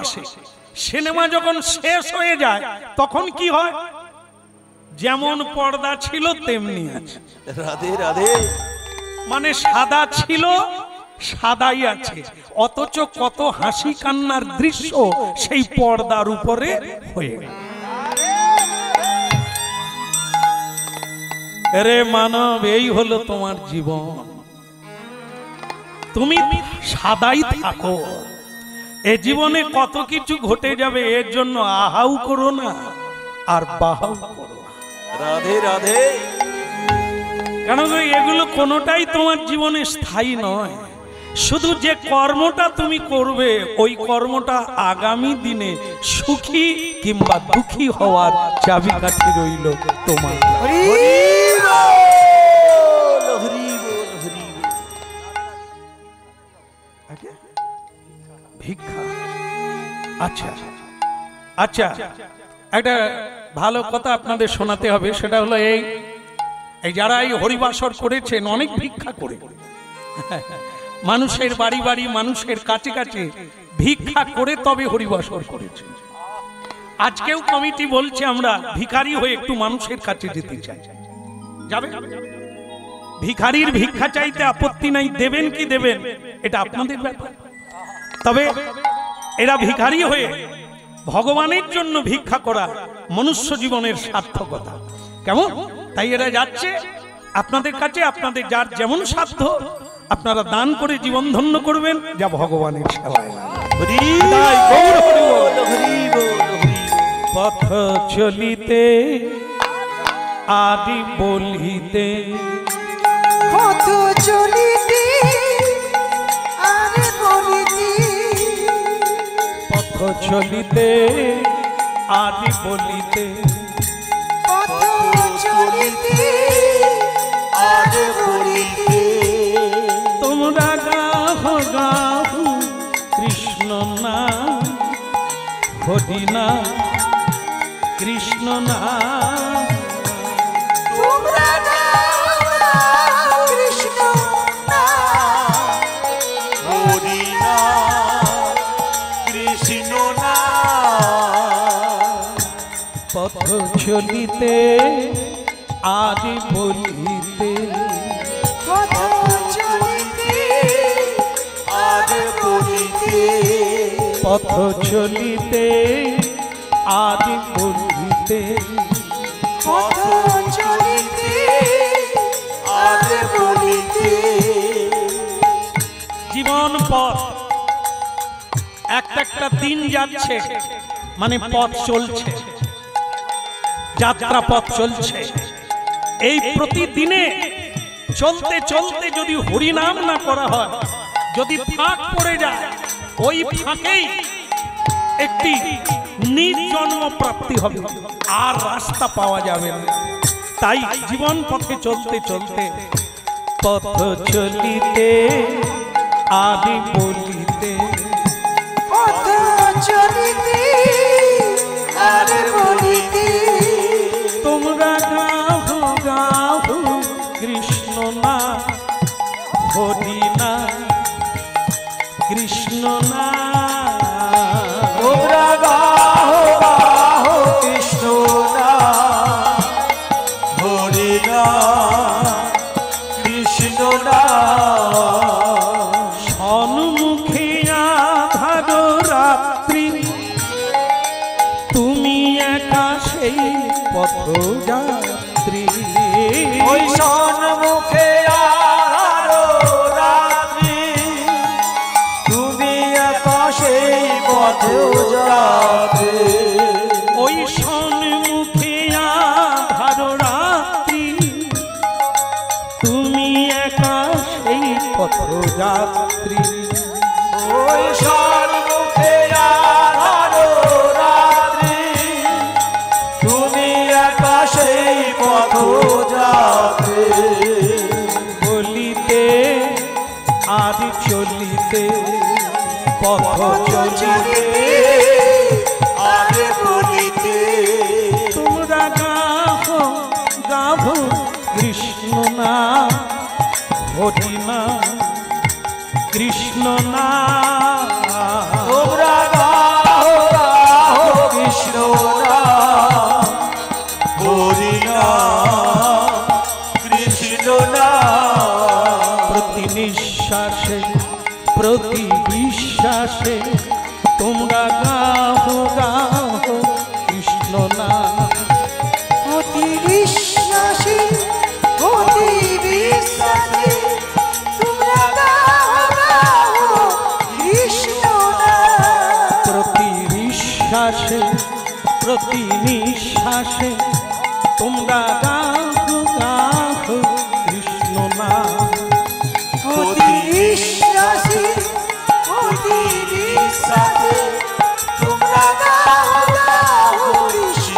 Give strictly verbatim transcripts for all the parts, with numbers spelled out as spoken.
আসে, সিনেমা যখন শেষ হয়ে যায় তখন কি হয়? যেমন পর্দা ছিল তেমনি আছে। রাধে রাধে। মানে সাদা ছিল সাদাই আছে, অথচ কত হাসি কান্নার দৃশ্য সেই পর্দার উপরে হয়ে গেল। রে মানব, এই হলো তোমার জীবন। তুমি সাদাই থাকো, এ জীবনে কত কিছু ঘটে যাবে, এর জন্য আহাউ করো না আর বাহাউ করো না। রাধে রাধে। কেন এগুলো কোনোটাই তোমার জীবনে স্থায়ী নয়। শুধু যে কর্মটা তুমি করবে ওই কর্মটা আগামী দিনে সুখী কিংবা দুঃখী হওয়ার চাবিকাঠি রইল তোমার। ভিক্ষা, আচ্ছা আচ্ছা, একটা ভালো কথা আপনাদের শোনাতে হবে। সেটা হলো এই, এই যারা এই হরিবাসর করেছেন অনেক ভিক্ষা করে, মানুষের বাড়ি বাড়ি মানুষের কাছে কাছে ভিক্ষা করে তবে হরিবাসর করেছেন। আজকেও কমিটি বলছে আমরা ভিখারি হয়ে একটু মানুষের কাছে যেতে চাই। যাবে? ভিখারির ভিক্ষা চাইতে আপত্তি নাই, দেবেন কি দেবেন এটা আপনাদের ব্যাপার। তবে এরা ভিখারি হয়ে ভগবানের জন্য ভিক্ষা করা মনুষ্য জীবনের সার্থকতা। কেমন? তাই এরা যাচ্ছে আপনাদের কাছে, আপনাদের যার যেমন সাধ্য আপনারা দান করে জীবন ধন্য করবেন, যা ভগবানের সেবায়। পথ চলিতে আদি বলিতে, পথ চলিতে আদি বলিতে, পথ চলিতে আদি বলিতে, পথ চলিতে আদি বলিতে, তোমরা গাহ গাহ কৃষ্ণ নাম, হরি নাম কৃষ্ণ নাম, তোমরা গাও কৃষ্ণ নাম, হরি নাম কৃষ্ণ নাম। পথ চলিতে আদি বলিতে, পথ চলিতে আদি বলিতে, পথ চলিতে আদি বলিতে, পথ চলিতে আদি বলিতে। জীবন পথ, একটা একটা দিন যাচ্ছে মানে পথ চলছে, যাত্রা পথ চলছে। এই প্রতিদিনে চলতে চলতে যদি হরিনাম না করা হয়, যদি ফাঁক পড়ে যায়, ওই ফাঁকেই একটি নির্জন্ম প্রাপ্তি হবে, আর রাস্তা পাওয়া যাবে না। তাই জীবন পথে চলতে চলতে পথ চলিতে আদি বলিতে, পথ চলিতে আদি বলিতে, তোমরা গাহ গাহ কৃষ্ণ নাম, হরি নাম কৃষ্ণ নাম, তোমরা গাহ গাহ কৃষ্ণ নাম, হরি নাম কৃষ্ণ নাম। সন্মুখে আধার রাত্রি, তুমি একা সেই পথযাত্রী। ওই সন্মুখে আলো রাত্রি, তুমি একা সেই পথযাত্রী। ওই সন্মুখে আধার রাত্রি, তুমি একা সেই পথযাত্রী। ওই সন্মুখে আলো রাত্রি, তুমি একা সেই পথযাত্রী। বলিতে আর চলিতে, পথ চলিতে আগে বলিতে, তোমরা গাহ গাহ কৃষ্ণ নাম, হরি নাম কৃষ্ণ নাম, তোমরা গাহ বিশ্বাসে প্রতি বিশ্বাসে তোমরা গাও গাও কৃষ্ণ নাম। অতি বিশ্বাসী অতি বিশ্বাসী তোমরা গাও গাও কৃষ্ণ নাম। প্রতি বিশ্বাসে প্রতি নিঃশ্বাসে তোমরা গাও গাও কৃষ্ণ নাম। অতি বিশ্বাসী অতি বিশ্বাসী তোমরা গাও গাও কৃষ্ণ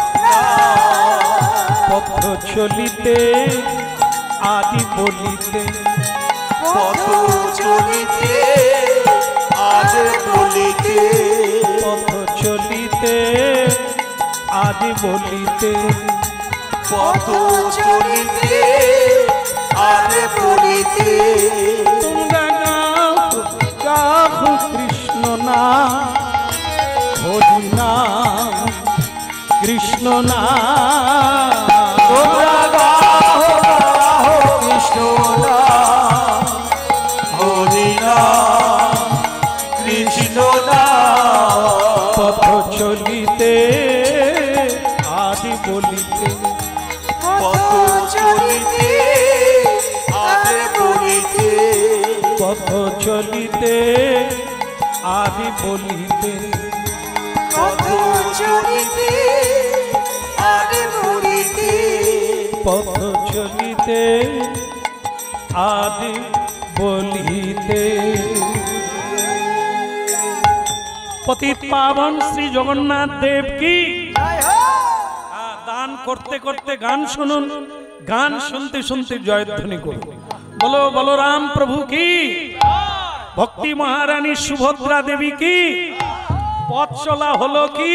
নাম। পথ চলিতে আদি বলিতে পথ চলিতে আজ বলিতে পথ চলিতে আদি বলিতে পথ চলিতে আজ বলিতে তোমরা গাও গাও কৃষ্ণ নাম হরি নাম কৃষ্ণ নাম। তোমরা গাও গাও কৃষ্ণ নাম হরি নাম কৃষ্ণ নাম। পথ চলিতে আদি বলিতে পথ চলিতে আজ বলিতে পথ চলিতে আদি বলিতে পথ চলিতে আজ বলিতে পথ চলিতে আদি বলিতে। পতিত পাবন শ্রী জগন্নাথ দেব কি আহ, দান করতে করতে গান শুনুন, গান শুনতে শুনতে জয়ধ্বনি করুন। বলো বলরাম প্রভু কি, ভক্তি মহারানী সুভদ্রা দেবী কি, পথ চলা হলো কি।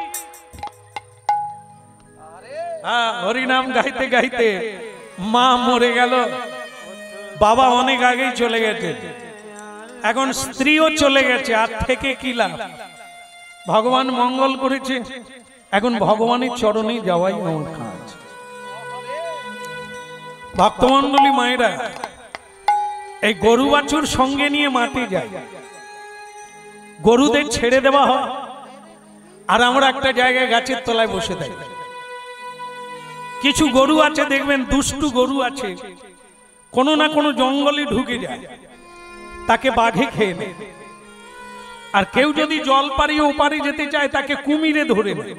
হ্যাঁ, হরিনাম গাইতে গাইতে মা মরে গেল, বাবা অনেক আগেই চলে গেছে, এখন স্ত্রীও চলে গেছে, আর থেকে কি লাভ। ভগবান মঙ্গল করেছে, এখন ভগবানের চরণে যাওয়াই আমার কাজ। ভক্তমন্ডলী মায়েরা এই গরু বাছুর সঙ্গে নিয়ে মাঠে যায়, গরুদের ছেড়ে দেওয়া হয়, আর আমরা একটা জায়গায় গাছের তলায় বসে থাকি। কিছু গরু আছে দেখবেন, দুষ্টু গরু আছে, কোনো না কোনো জঙ্গলে ঢুকে যায়, তাকে বাঘে খেয়ে নেয়। আর কেউ যদি জল পাড়িয়ে ওপারে যেতে চায় তাকে কুমিরে ধরে নেয়।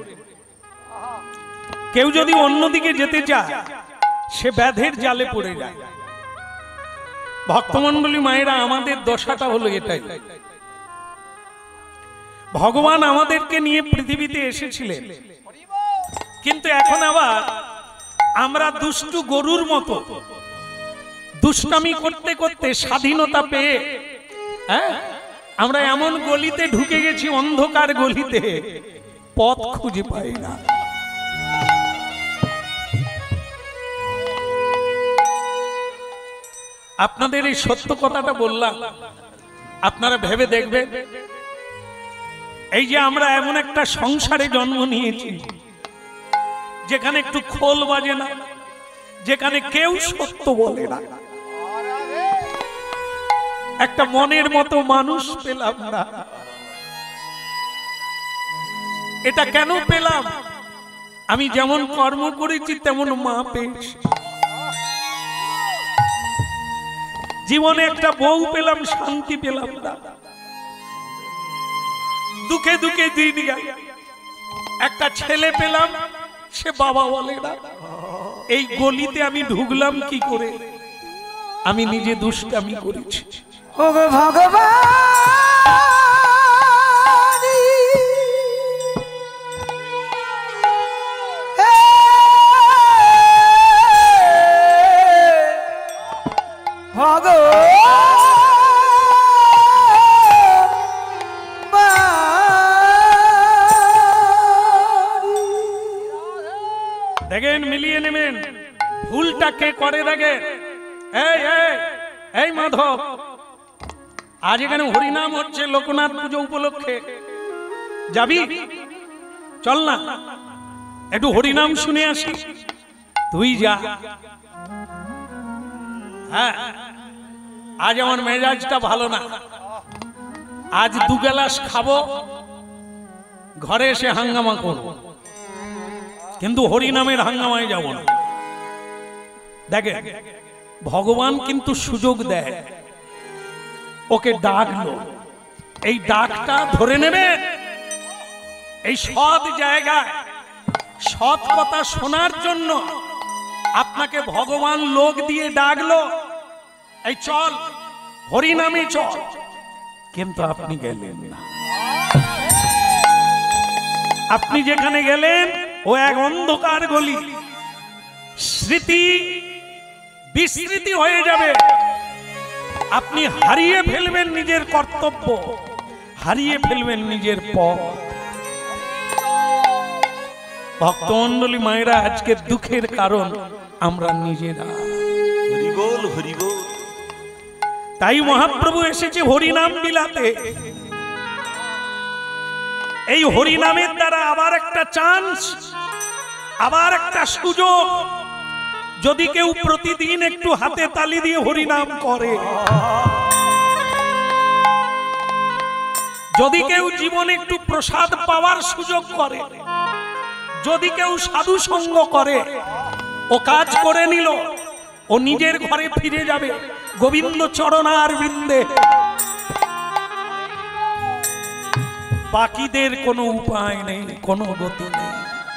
কেউ যদি অন্যদিকে যেতে চায় সে ব্যাধের জালে পড়ে যায়। ভক্তমন্ডলী মায়েরা, আমাদের দশাটা হলো এটাই। ভগবান আমাদেরকে নিয়ে পৃথিবীতে এসেছিলেন, কিন্তু এখন আবার আমরা দুষ্টু গরুর মতো দুষ্টামি করতে করতে স্বাধীনতা পেয়ে হ্যাঁ আমরা এমন গলিতে ঢুকে গেছি, অন্ধকার গলিতে পথ খুঁজে পাই না। আপনাদের এই সত্য কথাটা বললাম, আপনারা ভেবে দেখবেন, এই যে আমরা এমন একটা সংসারে জন্ম নিয়েছি যেখানে একটু খোল বাজে না, যেখানে কেউ সত্য বলে না, একটা মনের মতো মানুষ পেলাম না। এটা কেন পেলাম? আমি যেমন কর্ম করেছি তেমন মা পেয়েছি। জীবনে একটা বউ পেলাম, শান্তি পেলাম না, দুঃখে দুঃখে দিন গেল। একটা ছেলে পেলাম, সে বাবা বলে না। এই গলিতে আমি ঢুকলাম কি করে? আমি নিজে দুষ্টামি করেছি। ও ভগবান, দেখেন, মিলিয়ে নেবেন ভুলটা কে করে। দেখেন, এই এই এই মাধব, আজ এখানে হরিনাম হচ্ছে লোকনাথ পুজো উপলক্ষে, যাবি? চল না, একটু হরিনাম শুনে আসি। তুই যা। হ্যাঁ, আজ আমার মেজাজটা ভালো না, আজ দু গ্লাস খাবো, ঘরে এসে হাঙ্গামা করব, কিন্তু হরিনামের হাঙ্গামায় যাব না। দেখে ভগবান কিন্তু সুযোগ দেয়, ওকে ডাকলো, এই ডাকটা ধরে নেবে। এই সৎ জায়গায় সৎ কথা শোনার জন্য আপনাকে ভগবান লোক দিয়ে ডাকলো, এই চল হরিনামে চল, কিন্তু আপনি গেলেন না। আপনি যেখানে গেলেন ও এক অন্ধকার গলি, স্মৃতি বিস্মৃতি হয়ে যাবে, আপনি হারিয়ে ফেলবেন নিজের কর্তব্য, হারিয়ে ফেলবেন নিজের পথ। ভক্তমণ্ডলী মায়েরা, আজকে দুঃখের কারণ আমরা নিজেরা। হরি বল, হরি বল। তাই মহাপ্রভু এসেছে হরিনাম বিলাতে। এই হরিনামের দ্বারা আবার একটা চান্স, আবার একটা সুযোগ। যদি কেউ প্রতিদিন একটু হাতে তালি দিয়ে হরিনাম করে, যদি কেউ জীবনে একটু প্রসাদ পাওয়ার সুযোগ করে, যদি কেউ সাধু সঙ্গ করে, ও কাজ করে নিল, ও নিজের ঘরে ফিরে যাবে গোবিন্দ চরণার বিন্দে। বাকিদের কোনো উপায় নেই, কোনো গতি নেই,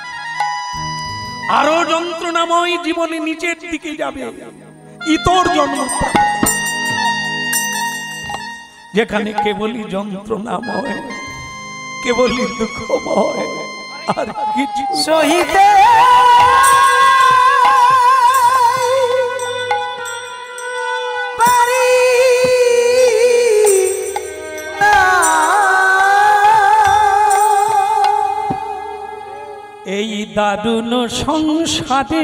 আরো যন্ত্রণাময় জীবনে নিচের দিকে যাবে, ইতর জন্ম, যেখানে কেবলই যন্ত্রণাময়, কেবলই দুঃখময়, আর কিছু সহিতে পারি না। এই দারুণ সংসারে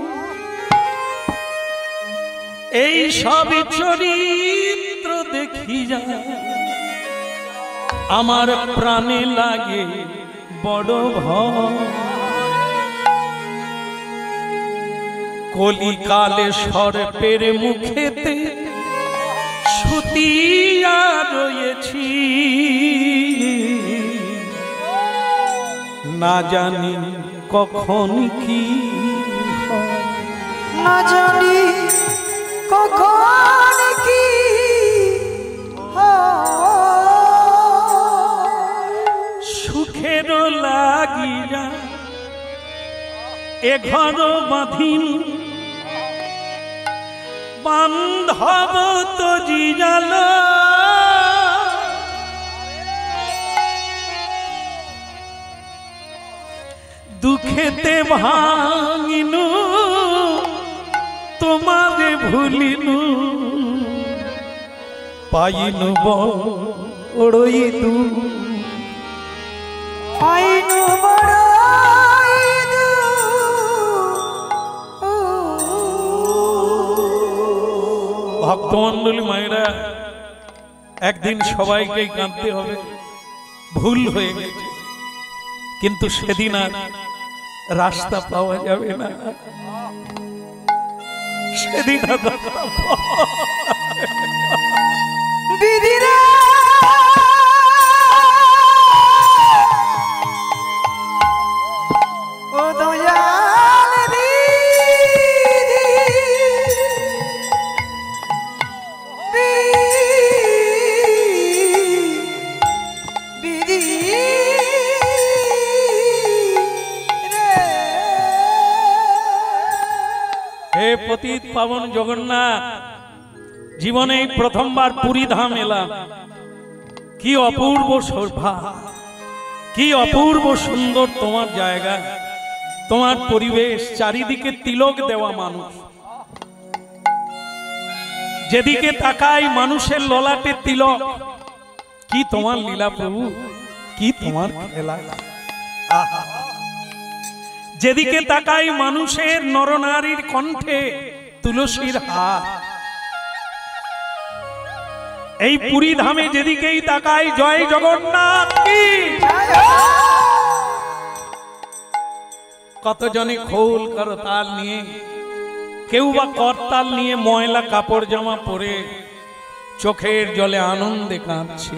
এই সব চরিত্র দেখি যায়, আমার প্রাণে লাগে বড় ভয়। কলিকালে সর্পের মুখেতে শুতিয়া রয়েছি, না জানি কখন কি হয়, না জানি কখন কি সুখের লাগিয়া এ ঘর বাঁধিন, বান্ধব তো জিজাল, দুঃখেতে ভাঙিনু তোমারে ভুলিনু, পাইনু বড়ই দু পাইনু বড়ই দু। ভক্তমণ্ডলী মায়েরা, একদিন সবাইকে কাঁদতে হবে, ভুল হয়ে গেছে, কিন্তু সেদিন আর রাস্তা পাওয়া যাবে না, সেদিন আর রাস্তা পাওয়া বিধিরে ও দয়াল বিধি, বিধি হে পতিত পাবন জগন্নাথ, জীবনে প্রথমবার পুরী ধাম এলাম, কি অপূর্ব শোভা, কি অপূর্ব সুন্দর তোমার জায়গা, তোমার পরিবেশ, চারিদিকে তিলক দেওয়া মানুষ, যেদিকে তাকাই মানুষের ললাটে তিলক। কি তোমার লীলা প্রভু, কি তোমার খেলা, আহা! যেদিকে তাকাই মানুষের নরনারীর কণ্ঠে তুলসীর হার। এই পুরী ধামে যেদিকেই তাকাই জয় জগন্নাথ কি। কতজনে খোল করতাল নিয়ে, কেউ বা করতাল নিয়ে ময়লা কাপড় জামা পরে চোখের জলে আনন্দে কাঁদছে।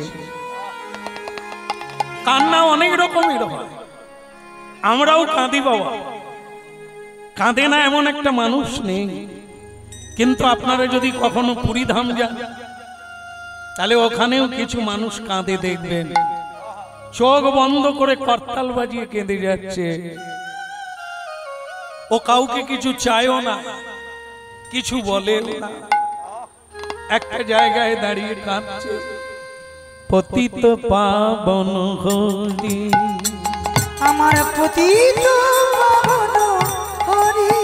কান্না অনেক রকমের হয়, আমরাও কাঁদি বাবা, কাঁদে না এমন একটা মানুষ নেই। কিন্তু আপনারা যদি কখনো পুরী ধাম যান তাহলে ওখানেও কিছু মানুষ কাঁদে দেখবেন, চোখ বন্ধ করে করতাল বাজিয়ে কেঁদে যাচ্ছে। ও কাউকে কিছু চায়ও না, কিছু বলে না, একটা জায়গায় দাঁড়িয়ে কাঁদছে। পতিত পাবন হরি, আমার পতিত পাবন হরি,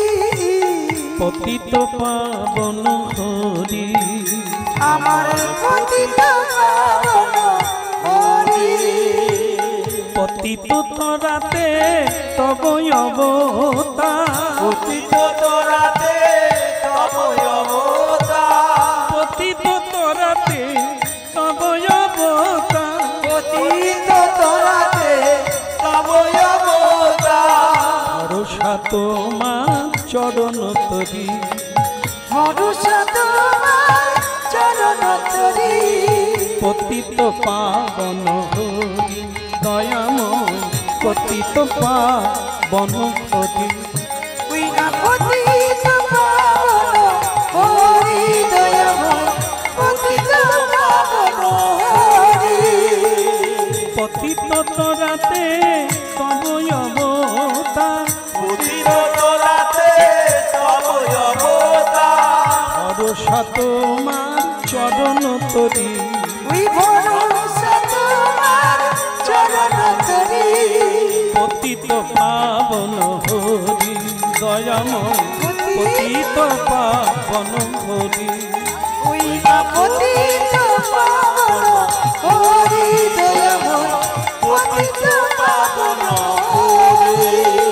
পতিত পাবন হরি, আমার পতিত পাবন হরি, পতিত তরাতে তব অবতার, পতিত তোরাতে তব অবতার, পতিত তরাতে তব অবতার, পতিত তোরাতে তব অবতার, ভরসা তোমার চরণ তরি, ভরসা তোমার চরণ তরি, পতিত পাবন হরি দয়াময়, পতিত পাবন হরি। ওই না পতিত পাবন হরি দয়াময়, পতিত পাবন হরি, পতিত তরাতে তব অবতার, পতিত তোরাতে তব অবতার, ভরসা তোমার চরণ তরি, ওই ভরসা তোমার চরণ তরি, পতিত পাবন হরি দয়াময়, পতিত পাবন হরি। ওই না পতিত পাবন হরি দয়াময়, পতিত পাবন হরি।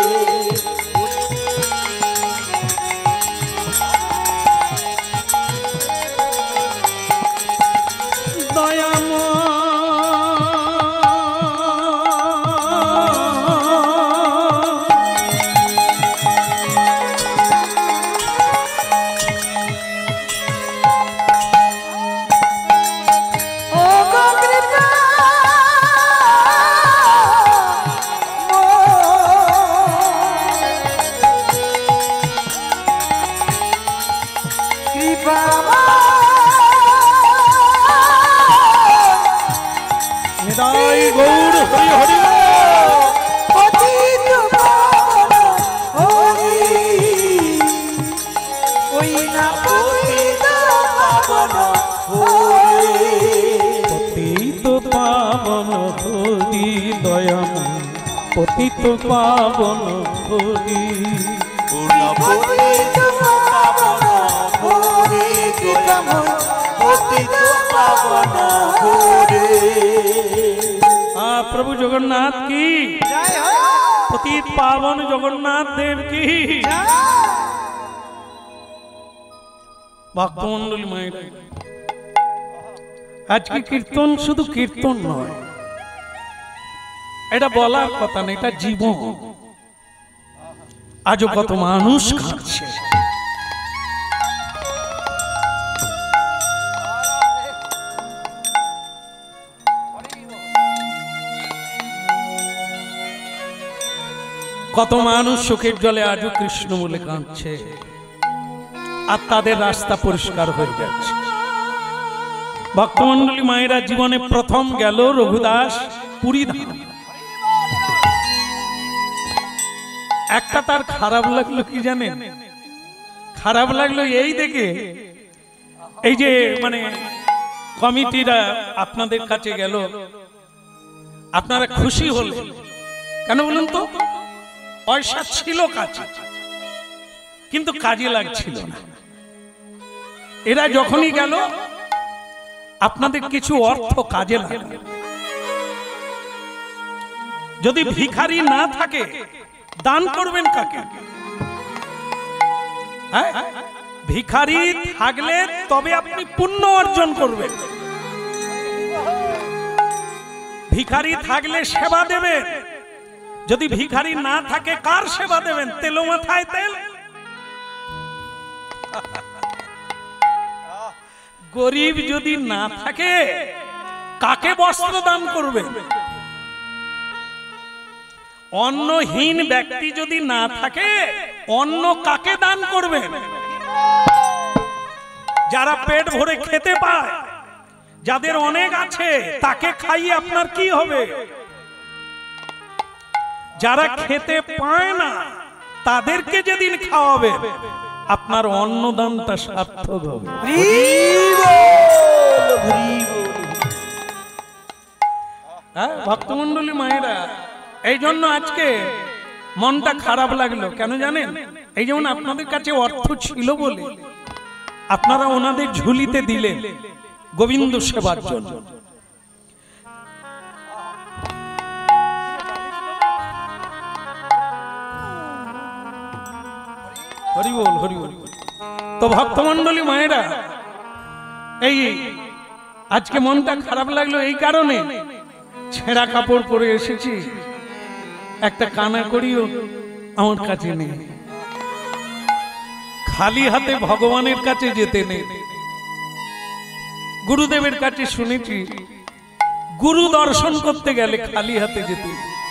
ও গো কৃপা কৃপা নিতাই গৌর হরি হরি পতিত পাবন হরি, ওই না পতিত পাবন হরি, পতিত পাবন হরি দয়াময়, পতিত পাবন হরি। পতিত পাবন হরি কৃপাময়, পতিত পাবন হরি। আ প্রভু জগন্নাথ কি, জয় হো, পতিত পাবন জগন্নাথ দেব কি। ভক্তমন্ডলী মায়ের, আজকে কীর্তন শুধু কীর্তন নয়, এটা বলার কথা না, এটা জীবন। আজও কত মানুষ খাচ্ছে, কত মানুষ চোখের জলে আজও কৃষ্ণ বলে কাঁদছে, আর তাদের রাস্তা পরিষ্কার হয়ে যাচ্ছে। ভক্তমন্ডলী মায়েরা, জীবনে প্রথম গেল রঘুদাস পুরী ধাম। একটা তার খারাপ লাগলো কি জানেন, খারাপ লাগলো এই দেখে, এই যে মানে কমিটিরা আপনাদের কাছে গেল, আপনারা খুশি হলেন কেন বলুন তো? পয়সা ছিল কাছে, কিন্তু কাজে লাগছিল না। এরা যখনই গেল আপনাদের কিছু অর্থ কাজে লাগবে। যদি ভিখারি না থাকে দান করবেন কাকে? হ্যাঁ, ভিখারি থাকলে তবে আপনি পুণ্য অর্জন করবেন। ভিখারি থাকলে সেবা দেবেন, যদি ভিখারি না থাকে কার সেবা দেবেন? তেলো মাথায় তেল। গরিব যদি না থাকে কাকে বস্ত্র দান করবে? অন্নহীন ব্যক্তি যদি না থাকে অন্ন কাকে দান করবে? যারা পেট ভরে খেতে পায়, যাদের অনেক আছে, তাকে খাইয়ে আপনার কি হবে? যারা খেতে পায় না তাদেরকে যেদিন খাওয়াবে আপনার অন্নদানটা সার্থক হবে। হ্যাঁ ভক্তমন্ডলী মায়েরা, এই জন্য আজকে মনটা খারাপ লাগলো। কেন জানেন? এই যেমন আপনাদের কাছে অর্থ ছিল বলে আপনারা ওনাদের ঝুলিতে দিলেন গোবিন্দ সেবার জন্য। হরি বল, হরি বল। তো ভক্তমন্ডলী মায়েরা, এই আজকে মনটা খারাপ লাগলো এই কারণে, ছেঁড়া কাপড় পরে এসেছি, একটা কানা করিও আমার কাছে নেই, খালি হাতে ভগবানের কাছে যেতে নেই। গুরুদেবের কাছে শুনেছি গুরু দর্শন করতে গেলে খালি হাতে যেতে,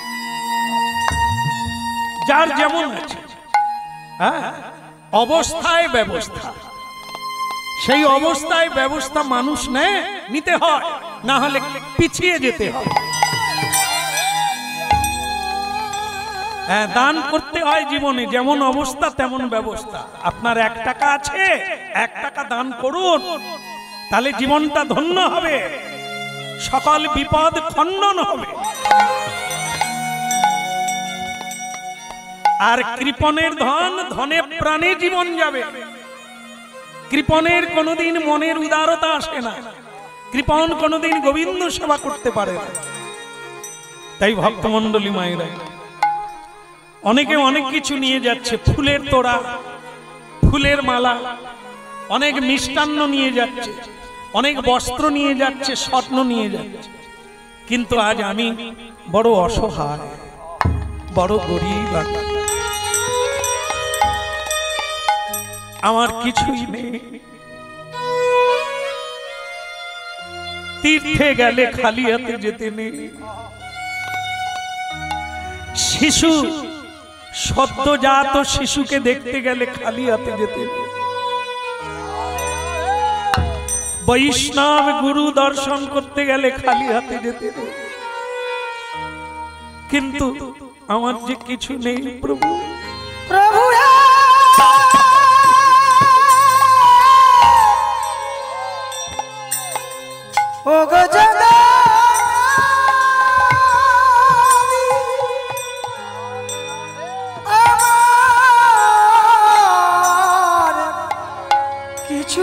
যার যেমন আছে, হ্যাঁ অবস্থায় ব্যবস্থা, সেই অবস্থায় ব্যবস্থা মানুষ নেয়, নিতে হয়, না হলে পিছিয়ে যেতে হয়। হ্যাঁ দান করতে হয় জীবনে, যেমন অবস্থা তেমন ব্যবস্থা। আপনার এক টাকা আছে, এক টাকা দান করুন, তাহলে জীবনটা ধন্য হবে, সকল বিপদ খণ্ডন হবে। আর কৃপণের ধন, ধনে প্রাণে জীবন যাবে। কৃপণের কোনোদিন মনের উদারতা আসে না, কৃপণ কোনোদিন গোবিন্দ সেবা করতে পারে না। তাই ভক্তমন্ডলী মায়েরা, অনেকে অনেক কিছু নিয়ে যাচ্ছে, ফুলের তোড়া, ফুলের মালা, অনেক মিষ্টান্ন নিয়ে যাচ্ছে, অনেক বস্ত্র নিয়ে যাচ্ছে, স্বর্ণ নিয়ে যাচ্ছে। কিন্তু আজ আমি বড় অসহায়, বড় গরিব, আমার কিছুই নেই। তীর্থে গেলে খালি হাতে যেতে নেই। শিশু, সদ্যজাত শিশুকে দেখতে গেলে খালি হাতে যেতে নেই। বৈষ্ণব গুরু দর্শন করতে গেলে খালি হাতে যেতে নেই। কিন্তু আমার যে কিছু নেই প্রভু, প্রভু ও গো জগৎ আমার কিছু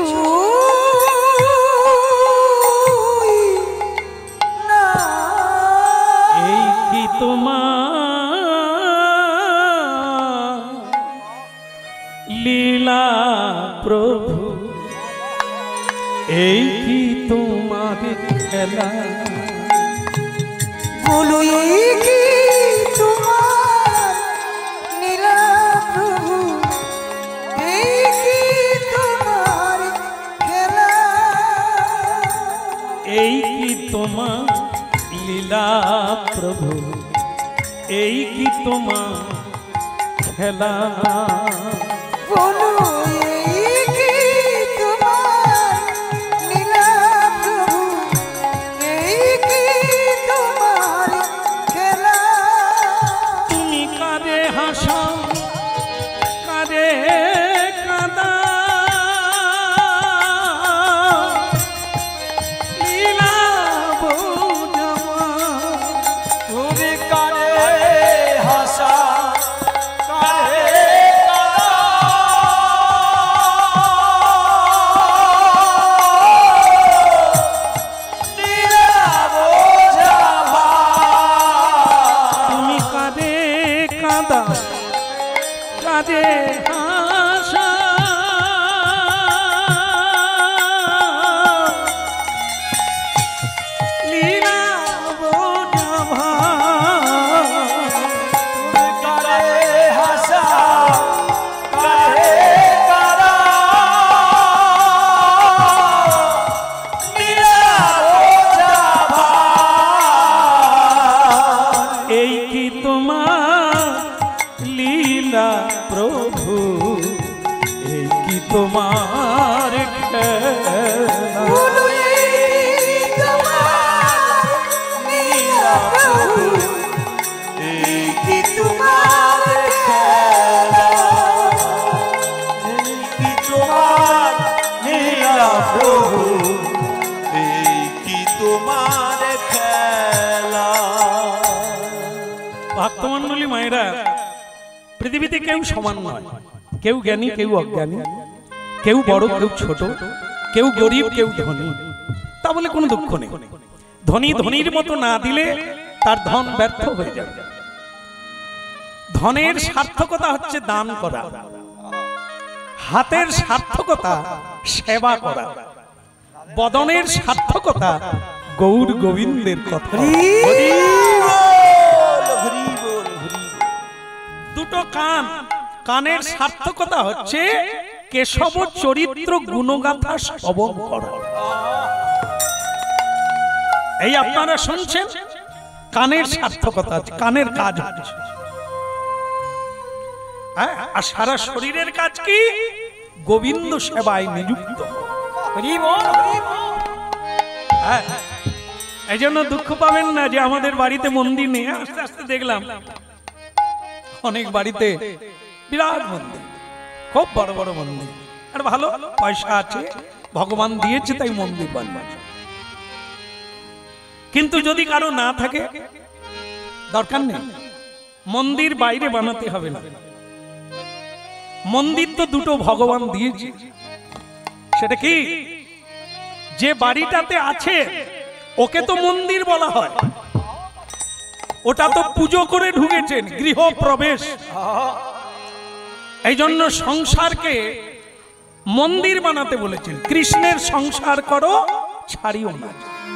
না। এই কি তোমার লীলা প্রভু, এই কি তোমার খেলা, বলো এই কি তোমার লীলা প্রভু, এই কি তোমার খেলা, এই কি তোমার লীলা প্রভু, এই কি তোমার খেলা, বলো এই কি তোমার লীলা প্রভু, এই কি তোমার খেলা। তুমি কারে হাসাও, কারে কাঁদা, লীলা বোঝাবা, তুমি কারে হাসা, কারে কাঁদা, মায়েরা, পৃথিবীতে কেউ সমান নয়। কেউ জ্ঞানী, কেউ অজ্ঞানী, কেউ বড়, কেউ ছোট, কেউ গরিব, কেউ ধনী। তা বলে কোনো দুঃখ নেই। ধনী ধনীর মতো না দিলে তার ধন ব্যর্থ হয়ে যাবে। ধনের সার্থকতা হচ্ছে দান করা, হাতের সার্থকতা সেবা করা, বদনের সার্থকতা গৌর গোবিন্দের কথা। দুটো কান, কানের সার্থকতা হচ্ছে কেশব চরিত্র গুণগাথা শ্রবণ করা। এই আপনারা শুনছেন, কানের সার্থকতা আছে, কানের কাজ হচ্ছে। আর সারা শরীরের কাজ কি? গোবিন্দ সেবায় নিযুক্ত। এই জন্য দুঃখ পাবেন না যে আমাদের বাড়িতে মন্দির নেই। আস্তে আস্তে দেখলাম অনেক বাড়িতে বিরাট মন্দির, খুব বড় বড় মন্দির, আর ভালো পয়সা আছে, ভগবান দিয়েছে তাই মন্দির বানিয়েছে। কিন্তু যদি কারো না থাকে, দরকার নেই, মন্দির বাইরে বানাতে হবে না। মন্দির তো দুটো ভগবান দিয়েছে। সেটা কি? যে বাড়িটাতে আছে ওকে তো মন্দির বলা হয়, ওটা তো পুজো করে ঢুকেছেন, গৃহ প্রবেশ। এই জন্য সংসারকে মন্দির বানাতে বলেছেন। কৃষ্ণের সংসার করো, ছাড়িও না।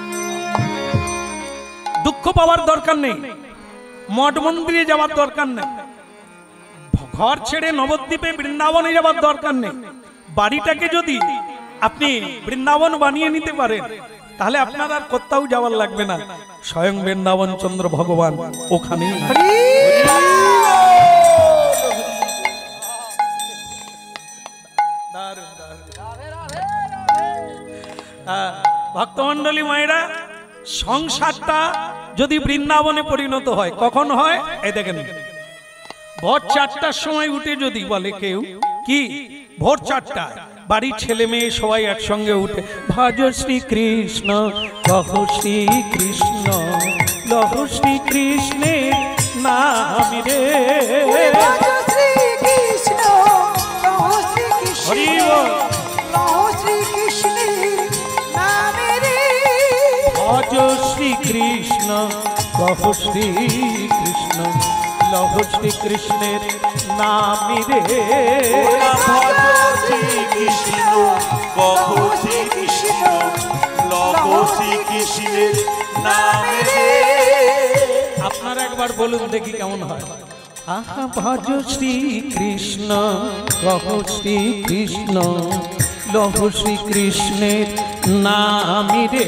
দুঃখ পাওয়ার দরকার নেই, মঠ মন্দিরে যাওয়ার দরকার নেই, ঘর ছেড়ে নবদ্বীপে বৃন্দাবনে যাওয়ার দরকার নেই। বাড়িটাকে যদি আপনি বৃন্দাবন বানিয়ে নিতে পারেন, তাহলে আপনার আর কোথাও যাওয়ার লাগবে না, স্বয়ং বৃন্দাবন চন্দ্র ভগবান ওখানেই। ভক্তমন্ডলী মায়েরা, সংসারটা যদি বৃন্দাবনে পরিণত হয়, কখন হয়? এই দেখেন, ভোর চারটার সময় উঠে যদি বলে কেউ, কি ভোর চারটায় বাড়ির ছেলে মেয়ে সবাই একসঙ্গে উঠে, ভজ শ্রী কৃষ্ণ লহ শ্রী কৃষ্ণ লহ শ্রী কৃষ্ণের নাম রে, হরি বল, ভজ শ্রী কৃষ্ণ লহ শ্রী কৃষ্ণ লহ শ্রী কৃষ্ণের নাম রে, ভজ শ্রী কৃষ্ণ লহ শ্রী কৃষ্ণ লহ শ্রী কৃষ্ণের নাম রে। আপনারা একবার বলুন দেখি কেমন হয়। আহা ভজ শ্রী কৃষ্ণ লহ শ্রী কৃষ্ণ লহ শ্রী কৃষ্ণের নাম রে,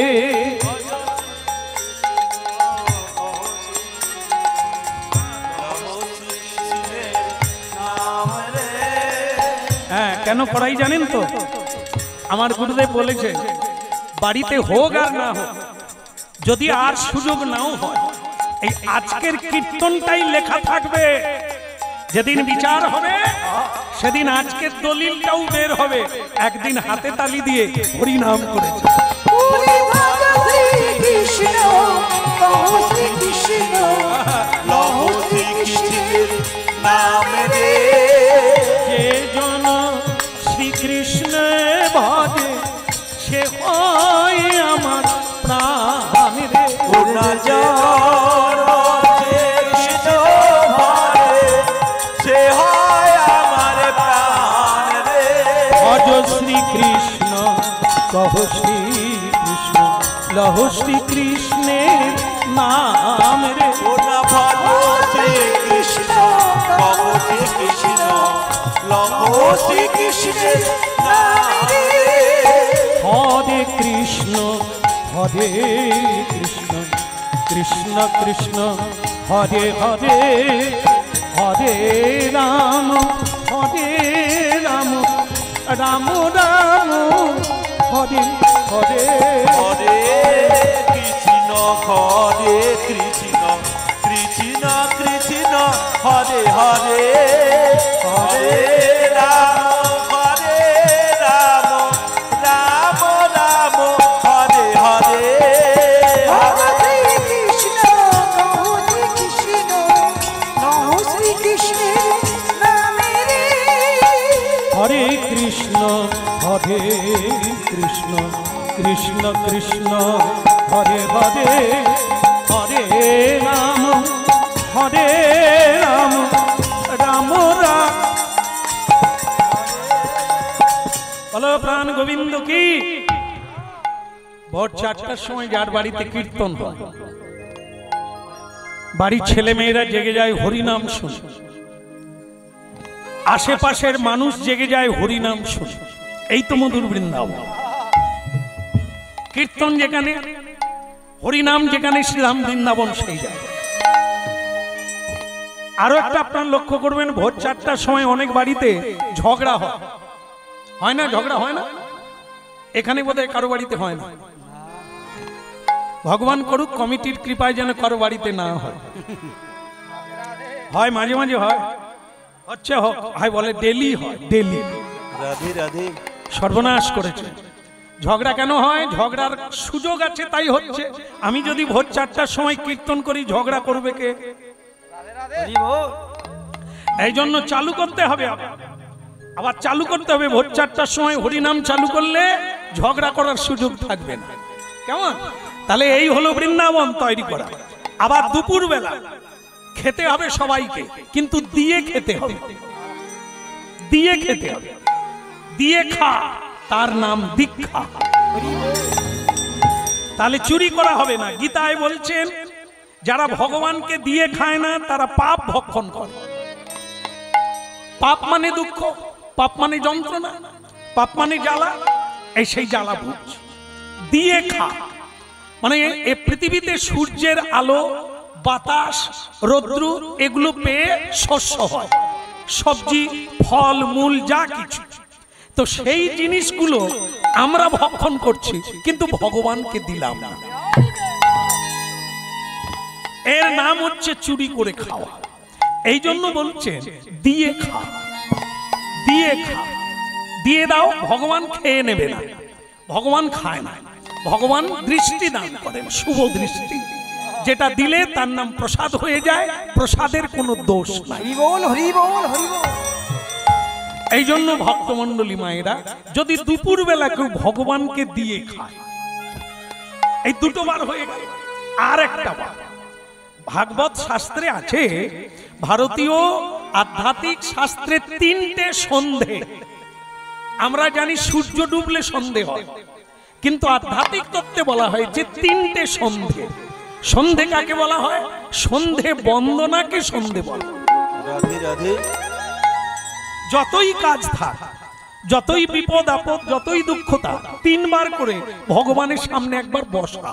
হ্যাঁ কেন করাই জানেন তো? আমার গুরুদেব বলেছে, বাড়িতে হোক আর না হোক, যদি আর সুযোগ নাও হয়, এই আজকের কীর্তনটাই লেখা থাকবে। যেদিন বিচার হবে সেদিন আজকের দলিলটাও বের হবে। একদিন হাতে তালি দিয়ে হরি নাম করেছে। যে জন শ্রীকৃষ্ণ ভজে সে হয় আমার প্রাণ রে, সে হয় আমার প্রাণ রে। ভজ শ্রী কৃষ্ণ কহ শ্রী কৃষ্ণ লহ শ্রী কৃষ্ণের নাম রে, ভজ শ্রী কৃষ্ণ কহ শ্রী কৃষ্ণ লহ শ্রী কৃষ্ণের নাম রে। হরে কৃষ্ণ হরে কৃষ্ণ কৃষ্ণ কৃষ্ণ হরে হরে, হরে রাম হরে রাম রাম রাম হরে হরে, হরে কৃষ্ণ হরে কৃষ্ণ কৃষ্ণ কৃষ্ণ হরে হরে, হরে রাম হরে রাম রাম রাম হরে হরে। হরে কৃষ্ণ হরে কৃষ্ণ কৃষ্ণ কৃষ্ণ হরে হরে হরে রাম হরে রাম রাম রাম। বলো প্রাণ গোবিন্দ কি। ভোর চারটার সময় যার বাড়িতে কীর্তন হয়, বাড়ির ছেলে মেয়েরা জেগে যায় হরিনাম শুনে, আশেপাশের মানুষ জেগে যায় হরিনাম শুনে। এই তো মধুর বৃন্দাবন। কীর্তন যেখানে, হরিনাম যেখানে, শ্রীরাম বৃন্দাবন সেই জায়গায়। আরো একটা আপনার লক্ষ্য করবেন, ভোর চারটার সময় অনেক বাড়িতে ঝগড়া হয়, হয় না? ঝগড়া হয় না? এখানে বোধহয় কারো বাড়িতে হয় না। ভগবান করুক কমিটির কৃপায় যেন কারো বাড়িতে না হয়। হয় মাঝে মাঝে হয়, হচ্ছে হয়, বলে ডেলি হয়, ডেলি। রাধে রাধে। সর্বনাশ করেছে। ঝগড়া কেন হয়? ঝগড়ার সুযোগ আছে তাই হচ্ছে। আমি যদি ভোর চারটার সময় কীর্তন করি, ঝগড়া করবে কে? এই জন্য চালু করতে হবে, আবার চালু করতে হবে। ভোর চারটার সময় হরিনাম চালু করলে ঝগড়া করার সুযোগ থাকবে না। কেমন? তাহলে এই হলো বৃন্দাবন তৈরি করা। আবার দুপুর বেলা খেতে হবে সবাইকে, কিন্তু দিয়ে খেতে হবে, দিয়ে খেতে হবে। দিয়ে খা, তার নাম দীক্ষা। তাহলে চুরি করা হবে না। গীতায় বলছেন যারা ভগবানকে দিয়ে খায় না তারা পাপ ভক্ষণ করে। পাপ মানে দুঃখ, পাপ মানে যন্ত্রণা, পাপ মানে জ্বালা। এই সেই জ্বালা বুঝ। দিয়ে খা মানে এই পৃথিবীতে সূর্যের আলো, বাতাস, রৌদ্র এগুলো পেয়ে শস্য হয়, সবজি, ফল, মূল যা কিছু। তো সেই জিনিসগুলো আমরা ভক্ষণ করছি, কিন্তু ভগবানকে দিলাম না। এর নাম হচ্ছে চুরি করে খাওয়া। এই জন্য বলছেন দিয়ে খা, দিয়ে খা, দিয়ে দাও। ভগবান খেয়ে নেবে না, ভগবান খায় না। ভগবান দৃষ্টি দান করেন, শুভ দৃষ্টি। যেটা দিলে তার নাম প্রসাদ হয়ে যায়, প্রসাদের কোনো দোষ নাই। হরি বল, হরি বল, হরি বল। এই জন্য ভক্তমন্ডলী মায়েরা যদি দুপুর বেলা কেউ ভগবানকে দিয়ে খায়, এই দুটো বার হয়ে গেল। আর একটা বার ভাগবত শাস্ত্রে আছে, ভারতীয় আধ্যাত্মিক শাস্ত্রে তিনটে সন্ধে। আমরা জানি সূর্য ডুবলে সন্ধে হয়, কিন্তু আধ্যাত্মিক তত্ত্বে বলা হয় যে তিনটে সন্ধে। সন্ধে কাকে বলা হয়? সন্ধে বন্দনাকে সন্ধে বলা। রাধে রাধে। যতই কাজ থাক, যতই বিপদ আপদ, যতই দুঃখ থাক, তিনবার করে ভগবানের সামনে একবার বসা।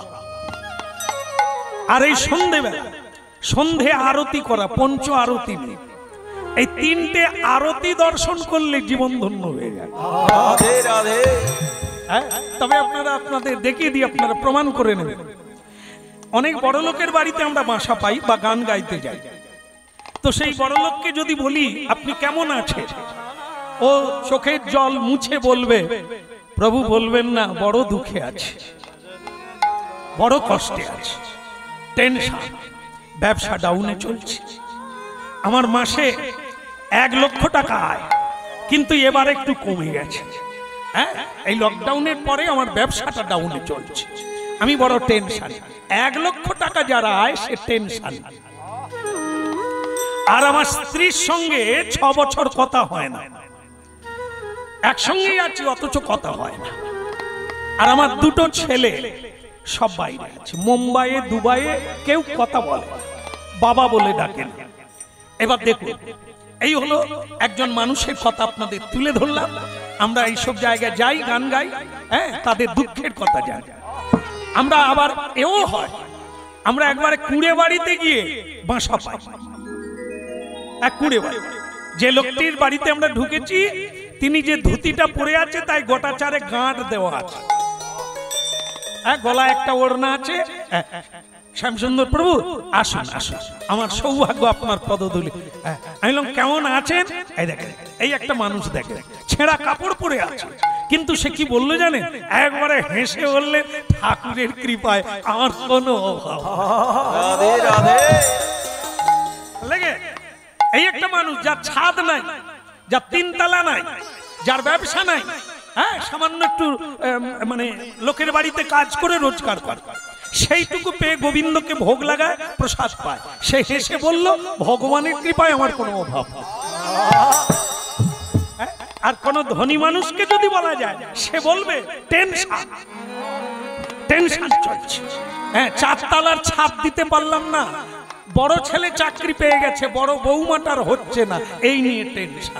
আর এই সন্ধেবেলা সন্ধে আরতি করা, পঞ্চ আরতি নিয়ে এই তিনটে আরতি দর্শন করলে জীবন ধন্য হয়ে যায়। রাধে রাধে। হ্যাঁ, তবে আপনারা আপনাদের দেখিয়ে দিয়ে আপনারা প্রমাণ করে নেবেন। অনেক বড় লোকের বাড়িতে আমরা বাসা পাই বা গান গাইতে যাই। তো সেই বড় লোককে যদি বলি আপনি কেমন আছেন, ও চোখের জল মুছে বলবে, প্রভু বলবেন না, বড় দুঃখে আছে, বড় কষ্টে আছে, টেনশন, ব্যবসা ডাউনে চলছে, আমার মাসে এক লক্ষ টাকা আয়, কিন্তু এবার একটু কমে গেছে। হ্যাঁ, এই লকডাউনের পরে আমার ব্যবসাটা ডাউনে চলছে, আমি বড় টেনশন। এক লক্ষ টাকা যারা আয় সে টেনশন। আর আমার স্ত্রীর সঙ্গে ছ বছর কথা হয় না, একসঙ্গেই আছি অথচ কথা হয় না। আর আমার দুটো ছেলে সব বাইরে আছে, মুম্বাইয়ে, দুবাইয়ে, কেউ কথা বলে, বাবা বলে ডাকে না। এবার দেখুন, এই হলো একজন মানুষের কথা আপনাদের তুলে ধরলাম। আমরা এইসব জায়গায় যাই, গান গাই, হ্যাঁ, তাদের দুঃখের কথা জানি। আমরা আবার এও হয়, আমরা একবারে কুড়ে বাড়িতে গিয়ে বাসা পাই। এক কুড়ে বাড়ি, যে লোকটির বাড়িতে আমরা ঢুকেছি তিনি যে ধুতিটা পরে আছে তাই গোটা চারে গাঁট দেওয়া আছে, হ্যাঁ, গলায় একটা ওড়না আছে। শ্যামসুন্দর প্রভু আসুন, আসুন, আমার সৌভাগ্য আপনার পদধূলি। আমি বললাম কেমন আছেন? এই দেখেন, এই একটা মানুষ দেখেন ছেঁড়া কাপড় পরে আছে, কিন্তু সে কি বললো জানেন? একবারে হেসে বললেন, ঠাকুরের কৃপায় আমার কোনো অভাব। রাধে রাধে। লেগে এই একটা মানুষ যার ছাদ নাই, যার তিনতলা নাই, যার ব্যবসা নাই, হ্যাঁ সামান্য একটু আম, মানে লোকের বাড়িতে কাজ করে রোজগার করে, সেইটুকু পেয়ে গোবিন্দকে ভোগ লাগায়, প্রসাদ পায়। সে হেসে বলল, ভগবানের কৃপায় আমার কোনো অভাব নেই। হ্যাঁ? আর কোন ধনী মানুষকে যদি বলা যায়, সে বলবে টেনশন টেনশন চলছে, হ্যাঁ চারতলার ছাদ দিতে পারলাম না, বড় ছেলে চাকরি পেয়ে গেছে, বড় বৌমাটার হচ্ছে না, এই নিয়ে টেনশন।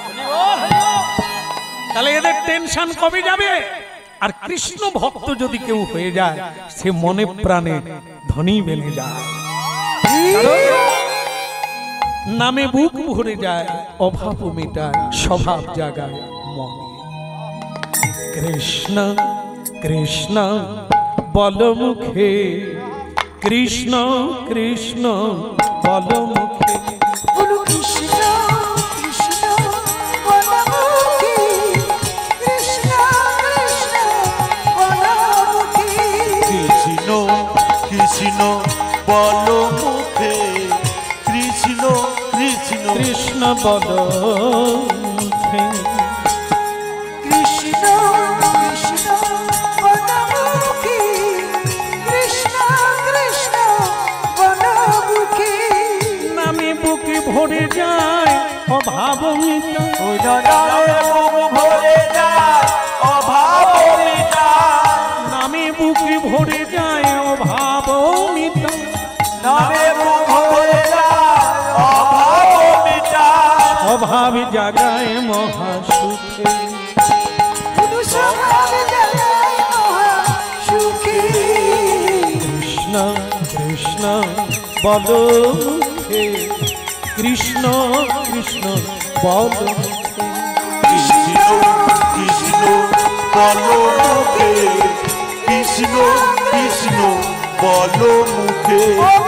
তাহলে এদের টেনশন কবে যাবে? আর কৃষ্ণ ভক্ত যদি কেউ হয়ে যায়, সে মনে প্রাণে ধনী বেনে যায়, নামে বুক ভরে যায়, অভাব মেটায়, স্বভাব জাগায় মনে। কৃষ্ণ কৃষ্ণ বল মুখে, কৃষ্ণ কৃষ্ণ বল মুখে, বলো কৃষ্ণ কৃষ্ণ বলো মুখে, কৃষ্ণ কৃষ্ণ বলো মুখে, কৃষ্ণ কৃষ্ণ বল মুখে, কৃষ্ণ কৃষ্ণ কৃষ্ণ বল মুখে, কৃষ্ণ কৃষ্ণ বলো মুখে, কৃষ্ণ কৃষ্ণ বলো মুখে, নামে বুকে ভরে যায়, অভাব মিটায়, ওই নামে বুক ভরে যায়, অভাব মিটায়, নামে বুকে ভরে যায়, অভাব মিটায়, নামে বুক ভরে যায়, অভাব মিটায়, অভাব জাগায় মহা সুখে। বলো স্বভাব জাগায় মহা সুখে, কৃষ্ণ কৃষ্ণ বল মুখে, কৃষ্ণ কৃষ্ণ বল মুখে, কৃষ্ণ কৃষ্ণ বল মুখে, কৃষ্ণ কৃষ্ণ বল মুখে,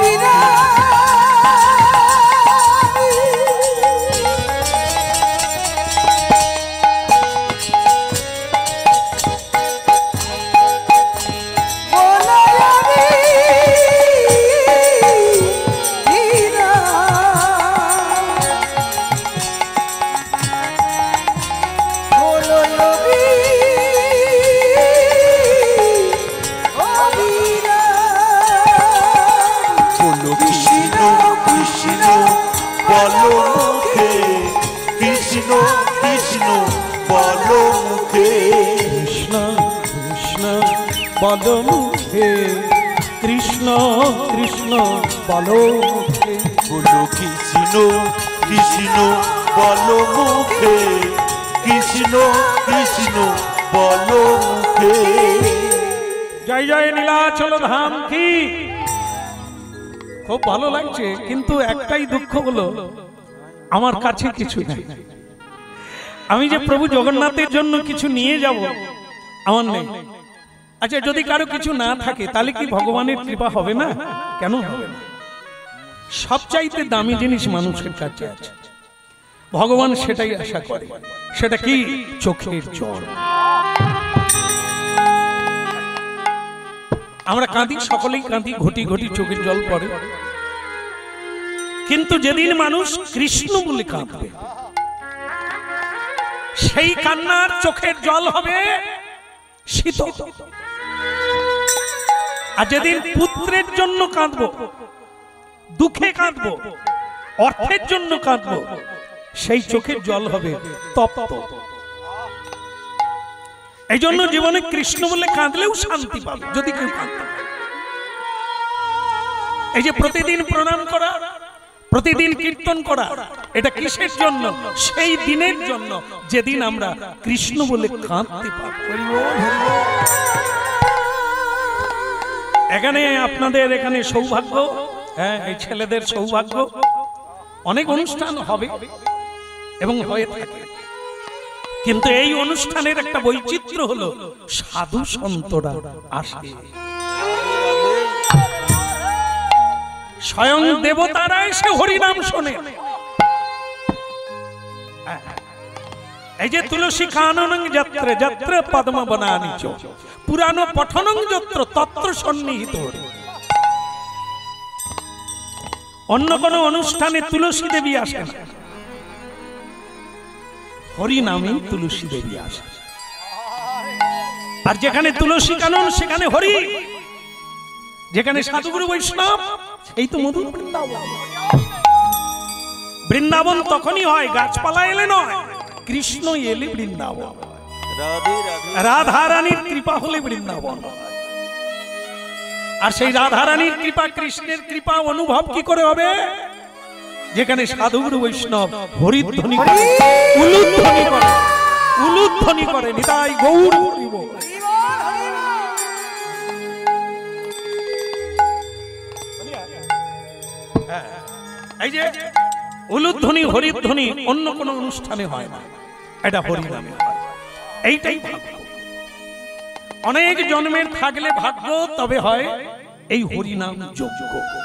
বলো কৃষ্ণ কৃষ্ণ বল মুখে, কৃষ্ণ কৃষ্ণ বল মুখে, কৃষ্ণ কৃষ্ণ বল মুখে, কৃষ্ণ কৃষ্ণ বল মুখে, বলো কৃষ্ণ কৃষ্ণ বল মুখে, কৃষ্ণ কৃষ্ণ বল মুখে। জয় জয় নীলাচল ধাম কি। খুব ভালো লাগছে, কিন্তু একটাই দুঃখ হলো আমার কাছে কিছু নেই। আমি যে প্রভু জগন্নাথের জন্য কিছু নিয়ে যাব, আমার নেই। আচ্ছা যদি কারো কিছু না থাকে, তাহলে কি ভগবানের কৃপা হবে না? কেন হবে না? সবচাইতে দামি জিনিস মানুষের কাছে আছে, ভগবান সেটাই আশা করে। সেটা কি? চোখের জল। আমরা কাঁদি, সকলেই কাঁদি, ঘটি ঘটি চোখের জল পড়ে। কিন্তু যেদিন মানুষ কৃষ্ণ বলে কাঁদবে, সেই কান্নার চোখের জল হবে শীতল। আর যেদিন পুত্রের জন্য কাঁদবো, দুঃখে কাঁদবো, অর্থের জন্য কাঁদবো, সেই চোখের জল হবে তপ্ত। এই জন্য জীবনে কৃষ্ণ বলে কাঁদলেও শান্তি পাবে যদি কেউ কাঁদতে পারে। এই যে প্রতিদিন প্রণাম করা, প্রতিদিন কীর্তন করা, এটা কিসের জন্য? সেই দিনের জন্য যেদিন আমরা কৃষ্ণ বলে কাঁদতে পারব। এখানে আপনাদের এখানে সৌভাগ্য, হ্যাঁ এই ছেলেদের সৌভাগ্য, অনেক অনুষ্ঠান হবে এবং হয়ে থাকে, কিন্তু এই অনুষ্ঠানের একটা বৈচিত্র্য হলো সাধু সন্তরা আসে, স্বয়ং দেবতারা এসে হরিনাম শোনে। এই যে তুলসী কাননং যত্র যত্র পদ্ম বনানি চ পুরাণ পঠনং যত্র তত্র সন্নিহিত। অন্য কোন অনুষ্ঠানে তুলসী দেবী আসে না, হরিনামে তুলসী দেবী আসে। আর যেখানে তুলসী কানন সেখানে হরি, যেখানে সাধুগুরু বৈষ্ণব এই তো মধুর বৃন্দাবন। বৃন্দাবন তখনই হয় গাছপালা এলে নয়, কৃষ্ণ এলে বৃন্দাবন, রাধা রানীর কৃপা হলে বৃন্দাবন। আর সেই রাধা রানীর কৃপা, কৃষ্ণের কৃপা অনুভব কি করে হবে? যেখানে সাধুগুরু বৈষ্ণব হরিধ্বনি করে, উলুধ্বনি করে, উলুধ্বনি করে নিতাই গৌর হরি বল। এই যে উলুধ্বনি হরিধ্বনি অন্য কোন অনুষ্ঠানে হয় না, এটা হরিনামে হয়। এইটাই ভাগ্য। অনেক জন্মের থাকলে ভাগ্য, তবে হয় এই হরিনাম যজ্ঞ।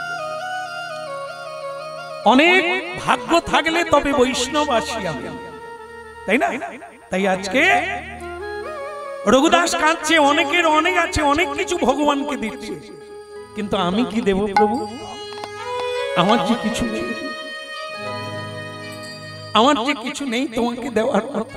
অনেক ভাগ্য থাকলে তবে বৈষ্ণব আসিয়া, তাই না? তাই আজকে রঘুদাস কাঁদছে, অনেকের অনেক আছে, অনেক কিছু ভগবানকে দিচ্ছে, কিন্তু আমি কি দেব প্রভু? আমার যে কিছু নেই, আমার যে কিছু নেই তোমাকে দেওয়ার কথা।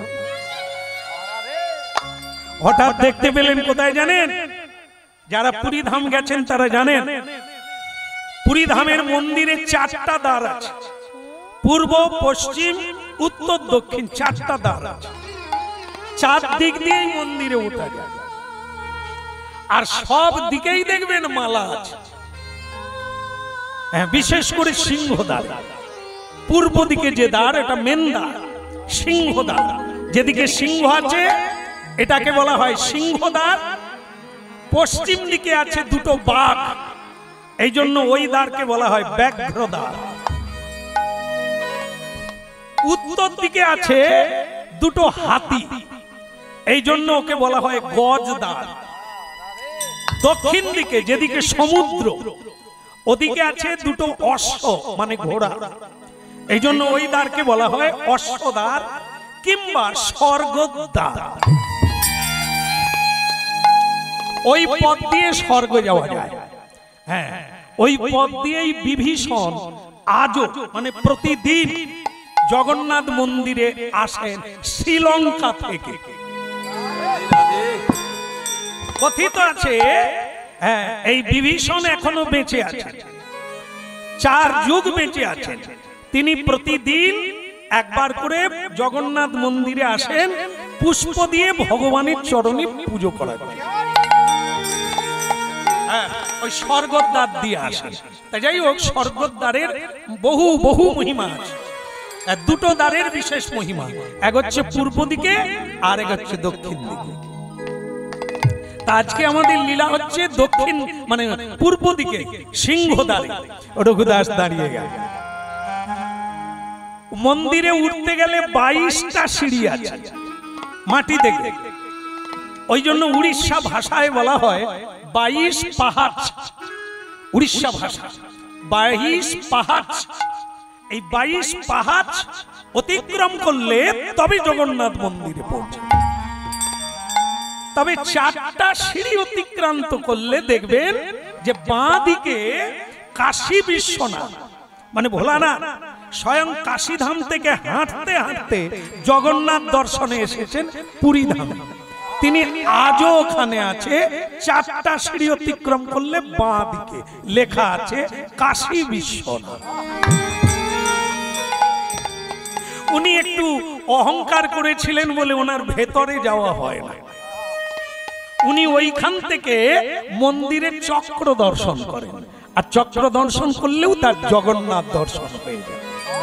হঠাৎ দেখতে পেলেন কোথায় জানেন? যারা পুরী ধাম গেছেন তারা জানেন, পুরী ধামের মন্দিরে চারটা দ্বার আছে, পূর্ব, পশ্চিম, উত্তর, দক্ষিণ, চারটা দ্বার আছে। চার দিক দিয়েই মন্দিরে ওঠা যায়, আর সব দিকেই দেখবেন মালা আছে। হ্যাঁ, বিশেষ করে সিংহদ্বার, পূর্ব দিকে যে দ্বার এটা মেন দ্বার, সিংহদ্বার। যেদিকে সিংহ আছে এটাকে বলা হয় সিংহদ্বার। পশ্চিম দিকে আছে দুটো বাঘ, এই জন্য ওই দ্বারকে বলা হয় ব্যাঘ্রদ্বার। উত্তর দিকে আছে দুটো হাতি, এই জন্য ওকে বলা হয় গজদ্বার। দক্ষিণ দিকে যেদিকে সমুদ্র, ওদিকে আছে দুটো অশ্ব মানে ঘোড়া, এই জন্য ওই দ্বারকে বলা হয় অশ্বদ্বার কিংবা স্বর্গদ্বার। ওই পথ দিয়ে স্বর্গ যাওয়া যায়। হ্যাঁ, ওই পথ দিয়েই বিভীষণ আজও মানে প্রতিদিন জগন্নাথ মন্দিরে আসেন শ্রীলঙ্কা থেকে। কথিত আছে হ্যাঁ, এই বিভীষণ এখনো বেঁচে আছেন, চার যুগ বেঁচে আছেন। তিনি প্রতিদিন একবার করে জগন্নাথ মন্দিরে আসেন পুষ্প দিয়ে ভগবানের চরণে পুজো করার জন্য। ওই স্বর্গদ্বার দিয়ে আসেন। তাই যাই হোক, স্বর্গদ্বারের বহু বহু মহিমা আছে। দুটো দ্বারের বিশেষ মহিমা, এক হচ্ছে পূর্ব দিকে আর এক হচ্ছে দক্ষিণ দিকে। আজকে আমাদের লীলা হচ্ছে দক্ষিণ মানে পূর্ব দিকে সিংহদ্বারে। রঘুদাস দাঁড়িয়ে গেল। মন্দিরে উঠতে গেলে বাইশটা সিঁড়ি আছে মাটি থেকে, ওই জন্য উড়িষ্যা ভাষায় বলা হয় বাইশ পাহাড়। উড়িষ্যা ভাষা বাইশ পাহাড়। এই বাইশ পাহাড় অতিক্রম করলে তবে জগন্নাথ মন্দিরে পৌঁছে। তবে চারটা সিঁড়ি অতিক্রান্ত করলে দেখবেন যে বাঁ দিকে কাশী বিশ্বনাথ মানে ভোলানাথ স্বয়ং কাশীধাম থেকে হাঁটতে হাঁটতে জগন্নাথ দর্শনে এসেছেন পুরী ধামে। তিনি আজও ওখানে আছে। চারটা সিঁড়ি অতিক্রম করলে বাঁ দিকে লেখা আছে কাশী বিশ্বনাথ। উনি একটু অহংকার করেছিলেন বলে ওনার ভেতরে যাওয়া হয় না। উনি ওইখান থেকে মন্দিরের চক্র দর্শন করেন, আর চক্র দর্শন করলেও তার জগন্নাথ দর্শন হয়ে যায়।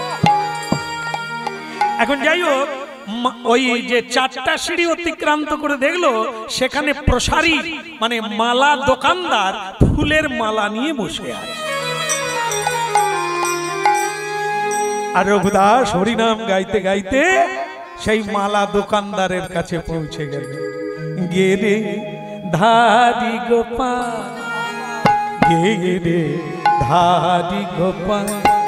এখন যাই হোক, ওই যে চারটা সিঁড়ি অতিক্রান্ত করে দেখলো সেখানে প্রসারী মানে মালা দোকানদার ফুলের মালা নিয়ে বসে আছে। আর রঘুদাস হরিনাম গাইতে গাইতে সেই মালা দোকানদারের কাছে পৌঁছে গেল। গেরে ধারি গোপাল, গেরে ধারি গোপাল,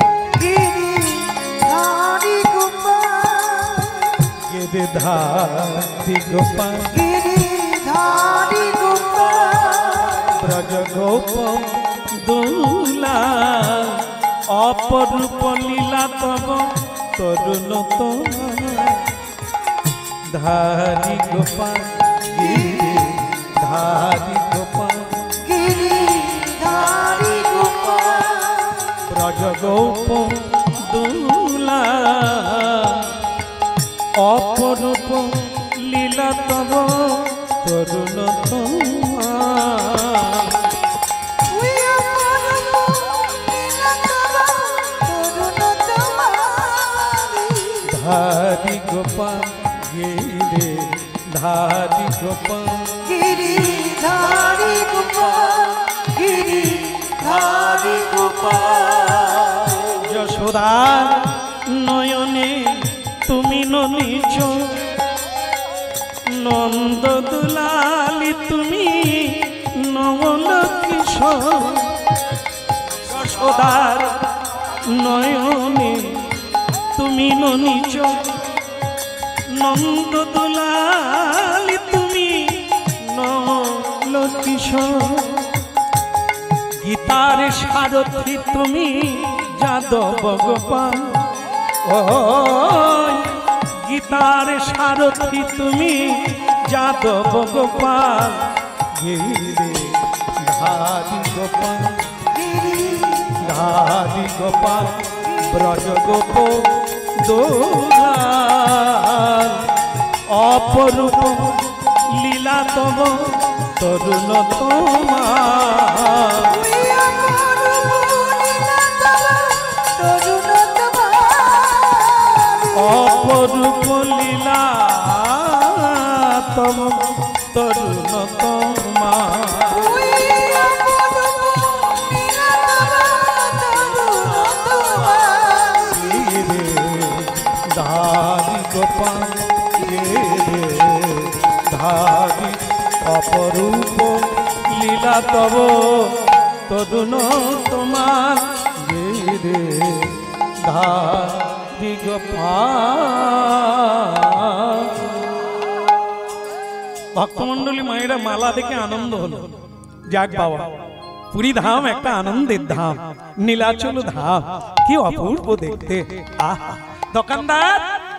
ধারি গোপাল, গেরে ধারি গোপাল, ধারি গোপাল, ব্রজ গোপ দুলা অপরূপ লীলা তব তরুণ তোমার ধারি গোপাল, গিরি ধারি গোপাল গিরিধারী গোপাল ব্রজ গোপ দুলা অপরূপ লীলা তব তরুণ তোমার ওই অপরূপ লীলা তব তরুণ তোমার ধারি গোপাল গিরে ধারি গোপাল গিরিধারী গোপাল গিরিধারী গোপাল যশোদার নয়নে তুমি ননিচ নন্দ দুলালি তুমি নমল কিশোর যশোদার নয়নে তুমি ননিচ নন্দ দুলালি তুমি নমল কিশোর গীতার সারথি তুমি যাদব গোপাল ও গীতার সারথি তুমি যাদব গোপাল গিরে ধারি গোপাল ধারি গোপাল ব্রজ গোপ দোলাল অপরূপ লীলা তব তরুণ তোমার ওই অপরূপ লীলা তব তরুণ তোমার অপরূপ লীলা তব তরুণ তোমার ওই অপরূপ লীলা তব তরুণ তোমার রে ধারি গোপাল রে ধারি অপরূপ লীলা তব তরুণ তোমার রে ধারি গোপাল ভক্তমণ্ডলী মায়েরা মালা দেখে আনন্দ হলো যাক বাবা পুরী ধাম একটা আনন্দের ধাম নীলাচল ধাম কি অপূর্ব দেখতে আহা দোকানদার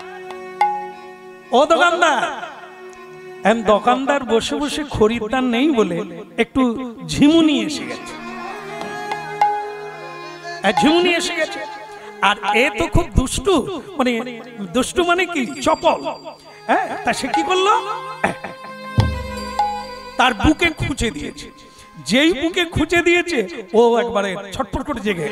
ও দোকানদার এম দোকানদার বসে বসে খরিদ্দার নেই বলে একটু ঝিমুনি এসে গেছে ঝিমুনি এসে গেছে আর এ তো খুব দুষ্টু মানে দুষ্টু মানে কি চপল হ্যাঁ তা সে কি করলো তার বুকে খুঁজে দিয়েছে যেই বুকে খুঁজে দিয়েছে ও একবারে ছটফট করে জেগে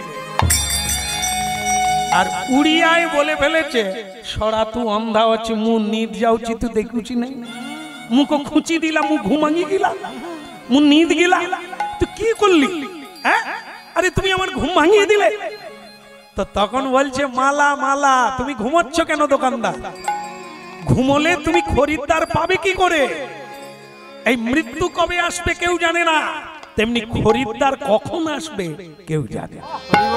আর উড়িয়ায় বলে ফেলেছে সরা তু অন্ধা আছে মু নিদ যাচ্ছি তু দেখুছি নাই মুখ খুঁচি দিলাম মু ঘুমাঙ্গি গিলা মু নিদ গিলা তুই কি করলি হ্যাঁ আরে তুমি আমার ঘুম ভাঙিয়ে দিলে তো তখন বলছে মালা মালা তুমি ঘুমাচ্ছ কেন দোকানদার ঘুমোলে তুমি খরিদ্দার পাবে কি করে এই মৃত্যু কবে আসবে কেউ জানে না তেমনি খরিদ্দার কখন আসবে কেউ জানে না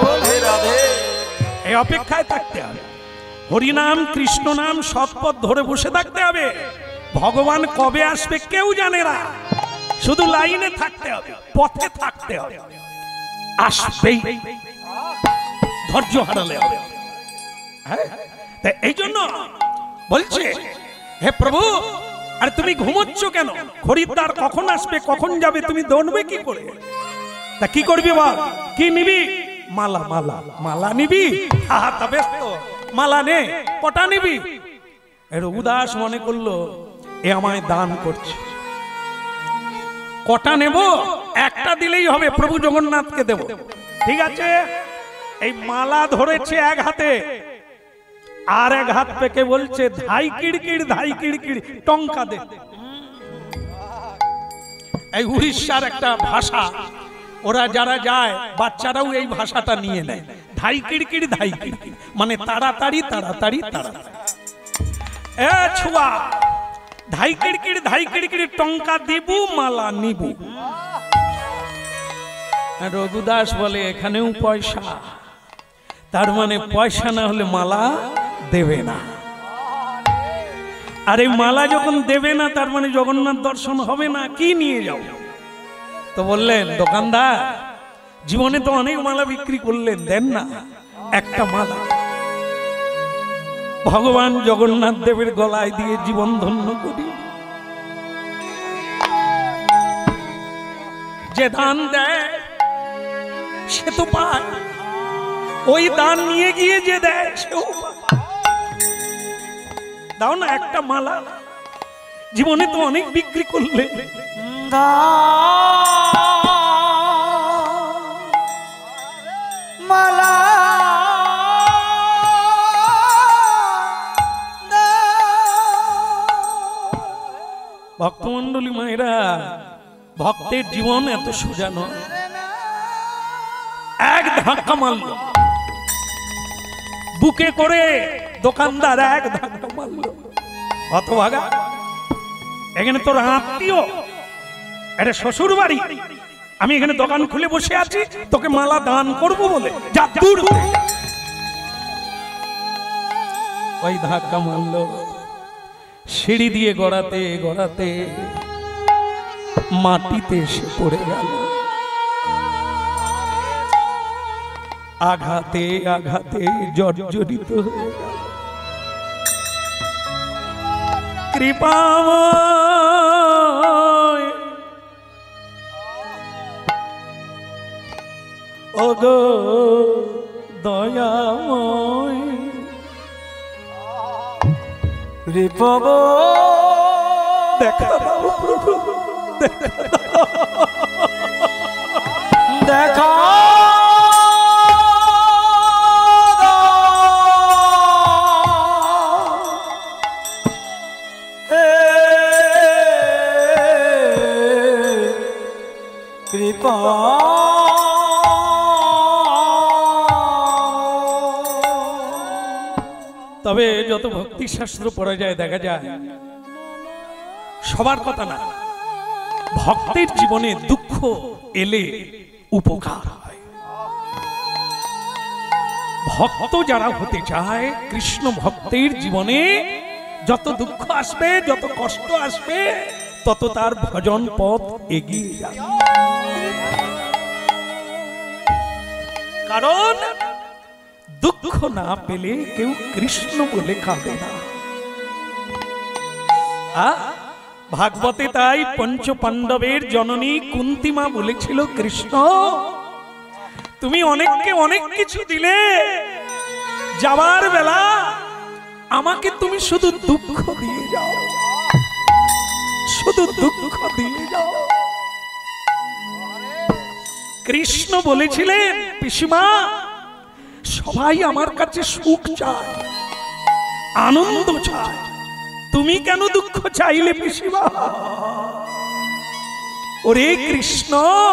এই অপেক্ষায় থাকতে হবে হরিনাম কৃষ্ণ নাম সৎপথ ধরে বসে থাকতে হবে ভগবান কবে আসবে কেউ জানে না শুধু লাইনে থাকতে হবে পথে থাকতে হবে আসবেই ধৈর্য হারালে হবে হ্যাঁ এই জন্য বলছে হে প্রভু আর তুমি ঘুমোচ্ছ কেন খরিদ্দার কখন আসবে কখন যাবে তুমি দৌড়বে কি করে তা কি করবি বল কি নিবি মালা মালা মালা নিবি হ্যাঁ তবে তো মালা নে পটা নিবি রঘুদাস মনে করলো এ আমায় দান করছে কটা নেব একটা দিলেই হবে প্রভু জগন্নাথকে দেব ঠিক আছে এই মালা ধরেছে এক হাতে আর এক হাত পেকে বলছে ধাই কিড়কিড় ধাই কিড়কিড় টঙ্কা দে এই উড়িষ্যার একটা ভাষা ওরা যারা যায় বাচ্চারাও এই ভাষাটা নিয়ে নেয় ধাই কিড়কিড় ধাই কিড়কিড় মানে তাড়াতাড়ি তাড়াতাড়ি তাড়াতাড়ি এ ছুয়া ধাই কিড়কিড় ধাই কিড়কিড় টঙ্কা দিবু মালা নিবু রঘুদাস বলে এখানেও পয়সা তার মানে পয়সা না হলে মালা দেবে না আর এই মালা যখন দেবে না তার মানে জগন্নাথ দর্শন হবে না কি নিয়ে যাও তো বললেন দোকানদার জীবনে তো অনেক মালা বিক্রি করলেন দেন না একটা মালা ভগবান জগন্নাথ দেবের গলায় দিয়ে জীবন ধন্য করি যে দান দেয় সে তো পায়, ওই দান নিয়ে গিয়ে যে দেয় সেও পায়। দাও না একটা মালা, জীবনে তো অনেক বিক্রি করলে। মালা ভক্তমন্ডলী মায়েরা, ভক্তের জীবন এত সোজা নয়। এক ধাক্কা মারল বুকে করে, দোকানদার এক ধাক্কা মারল, হতভাগা এখানে তোর আত্মীয়, এটা শ্বশুর বাড়ি, আমি এখানে দোকান খুলে বসে আছি, তোকে মালা দান করব বলে যা দূর। ওই ধাক্কা মারল, সিঁড়ি দিয়ে গড়াতে গড়াতে মাটিতে এসে পড়ে গেল। আঘাতে আঘাতে জর্জরিত হয়ে গেল। কৃপাময় ওগো দয়াময়, রিপব দেখা দাও প্রভু, দেখা কৃপা তবে যত ভক্তি শাস্ত্র পড়া যায় দেখা যায় সবার কথা না, ভক্তের জীবনে দুঃখ এলে উপকার হয়। ভক্ত যারা হতে চায়, কৃষ্ণ ভক্তের জীবনে যত দুঃখ আসবে, যত কষ্ট আসবে, তত তার ভজন পথ এগিয়ে যাবে। কারণ দুঃখ না পেলে কেউ কৃষ্ণ বলে কাঁদে না। ভাগবতে তাই পঞ্চ পাণ্ডবের জননী কুন্তিমা বলেছিল, কৃষ্ণ তুমি অনেককে অনেক কিছু দিলে, যাবার বেলা আমাকে তুমি শুধু দুঃখ দিয়ে যাও, শুধু দুঃখ দিয়ে যাও। কৃষ্ণ বলেছিলেন, পিসিমা সবাই আমার কাছে সুখ চায়, আনন্দ চায়, তুমি কেন দুঃখ চাইলে পিসিমা? ওরে কৃষ্ণ,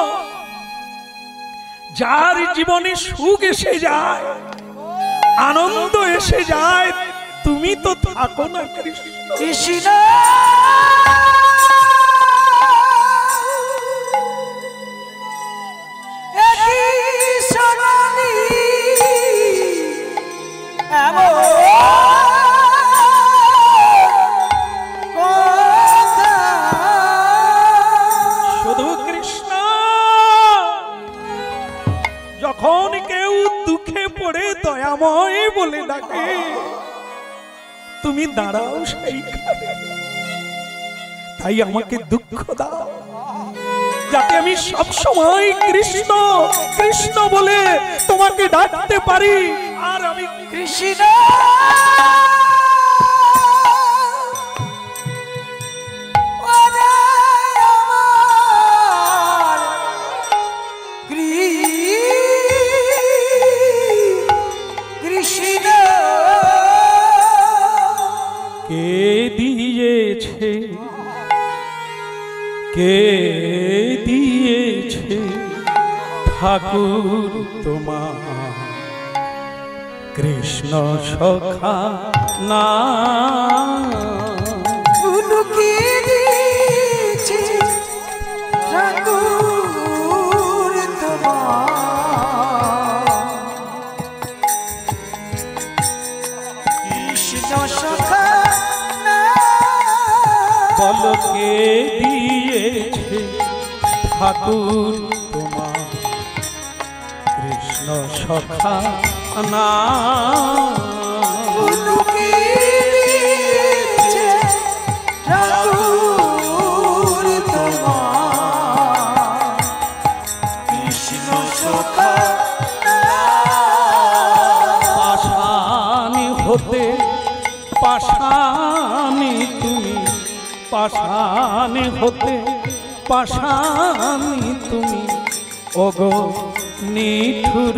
যার জীবনে সুখ এসে যায়, আনন্দ এসে যায়, তুমি তো থাকো না কৃষ্ণ। কৃষ্ণ শুধু কৃষ্ণ, যখন কেউ দুঃখে পড়ে দয়াময় বলে ডাকে, তুমি দাঁড়াও সেইখানে। তাই আমাকে দুঃখ দাও, যাতে আমি সব সময় কৃষ্ণ কৃষ্ণ বলে তোমাকে ডাকতে পারি। আর আমি কৃষ্ণ কৃষ্ণ কে দিয়েছে, কে দিয়েছে ঠাকুর তোমার কৃষ্ণ সখা না? কে দিয়েছে ঠাকুর তোমার কৃষ্ণ সখা না? বল কে দিয়েছে ঠাকুর তোমার কৃষ্ণ সখা না? কে দিয়েছে ঠাকুর তোমার পাষাণ হতে পাষাণী তুমি ওগো নিঠুর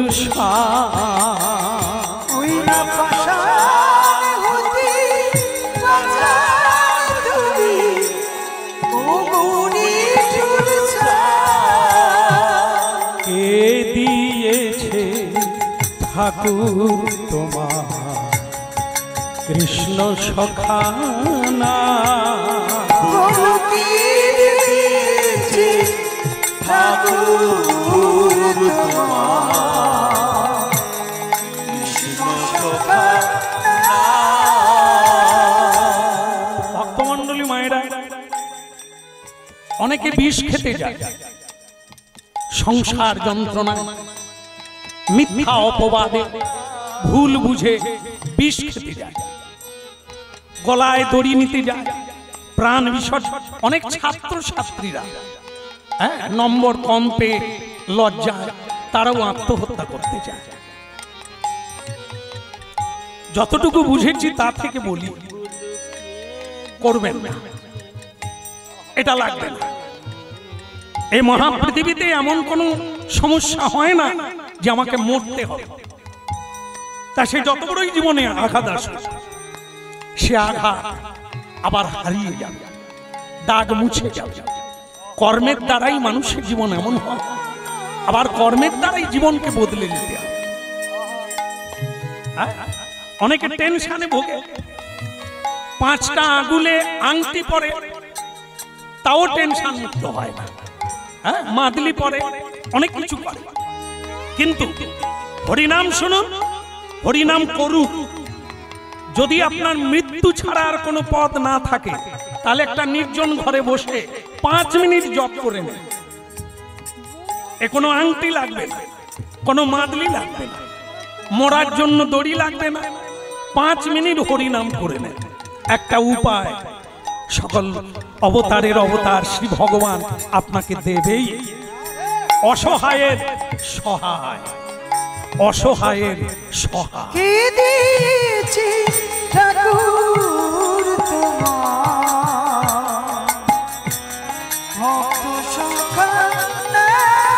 ওই না পাষাণ হতে পাষাণ তুমি ওগো নিঠুর কে দিয়েছে ঠাকুর তোমার কৃষ্ণ সখানা ঠাকুর ভক্তমণ্ডলী মায়েরা, অনেকে বিষ খেতে যায় সংসার যন্ত্রণা, মিথ্যা অপবাদে ভুল বুঝে বিষ খেতে যায়, গলায় দড়ি নিতে যায়, প্রাণ বিসর্জন। অনেক ছাত্র ছাত্রীরা হ্যাঁ নম্বর কম পেয়ে লজ্জায় তারাও আত্মহত্যা করতে যায়। যতটুকু বুঝেছি তা থেকে বলি, করবেন না, এটা লাগবে না। এই মহাপৃথিবীতে এমন কোনো সমস্যা হয় না যে আমাকে মরতে হবে। তা সে যত বড়ই জীবনে আঘাত আসে, সে আঘাত আবার হারিয়ে যাবে, দাগ মুছে যাবে। কর্মের দ্বারাই মানুষের জীবন এমন হয়, আবার কর্মের দ্বারাই জীবনকে বদলে নিতে হয়। অনেকে টেনশনে ভোগে, পাঁচটা আঙ্গুলে আংটি পরে তাও টেনশন মুক্ত হয় না, হ্যাঁ মাদলি পরে, অনেক কিছু করে, কিন্তু হরিনাম শুনুন, হরিনাম করুন। যদি আপনার মৃত্যু ছাড়া আর কোনো পথ না থাকে, তাহলে একটা নির্জন ঘরে বসে পাঁচ মিনিট জপ করে নেন। এ কোনো আংটি লাগবে না, কোনো মাদলি লাগবে না, মরার জন্য দড়ি লাগবে না, পাঁচ মিনিট হরিনাম করে নেন। একটা উপায় সকল অবতারের অবতার শ্রী ভগবান আপনাকে দেবেই। অসহায়ের সহায়, অসহায়ের সহায়। কে দিয়েছে ঠাকুর তোমার ভক্ত সখানা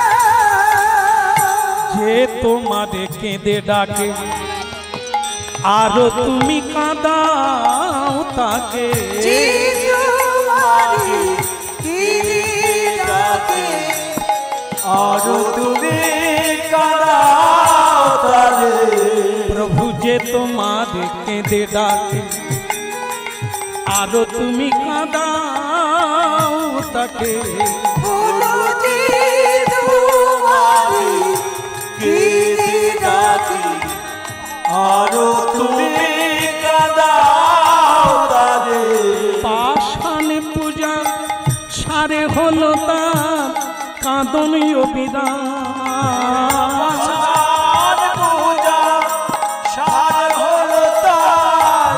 যে তোমারে কেঁদে ডাকে আরো তুমি কাঁদাও তাকে, যে তোমারি কিরি ডাকে আরো তুমি কাঁদাও তারে। প্রভু যে তোমারে কেঁদে ডাকে আরো তুমি কাঁদাও তাকে, বলো যে তোমারি কিরি ডাকে আরো তুমি কাঁদাও তারে। পাষাণ পূজা সারে হলো তার কাঁদনীয় বিরাম। পাষাণ পূজা সার হলো তার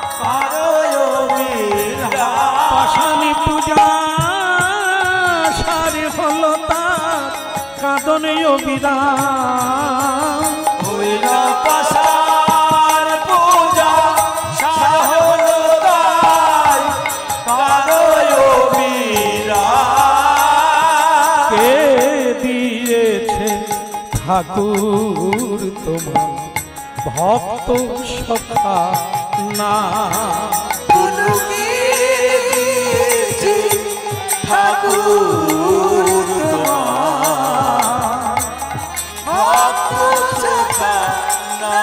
কারয় বিরাম। পাষাণ পূজা সারে হলো তার কাঁদনীয় বিরাম। হইল পাষাণ পূজা সার হলো তার কারয় বিরাম। কে দিয়েছে ঠাকুর তোমার ভক্ত সখা না, বলো কে দিয়েছে ঠাকুর তোমার ভক্ত সখানা।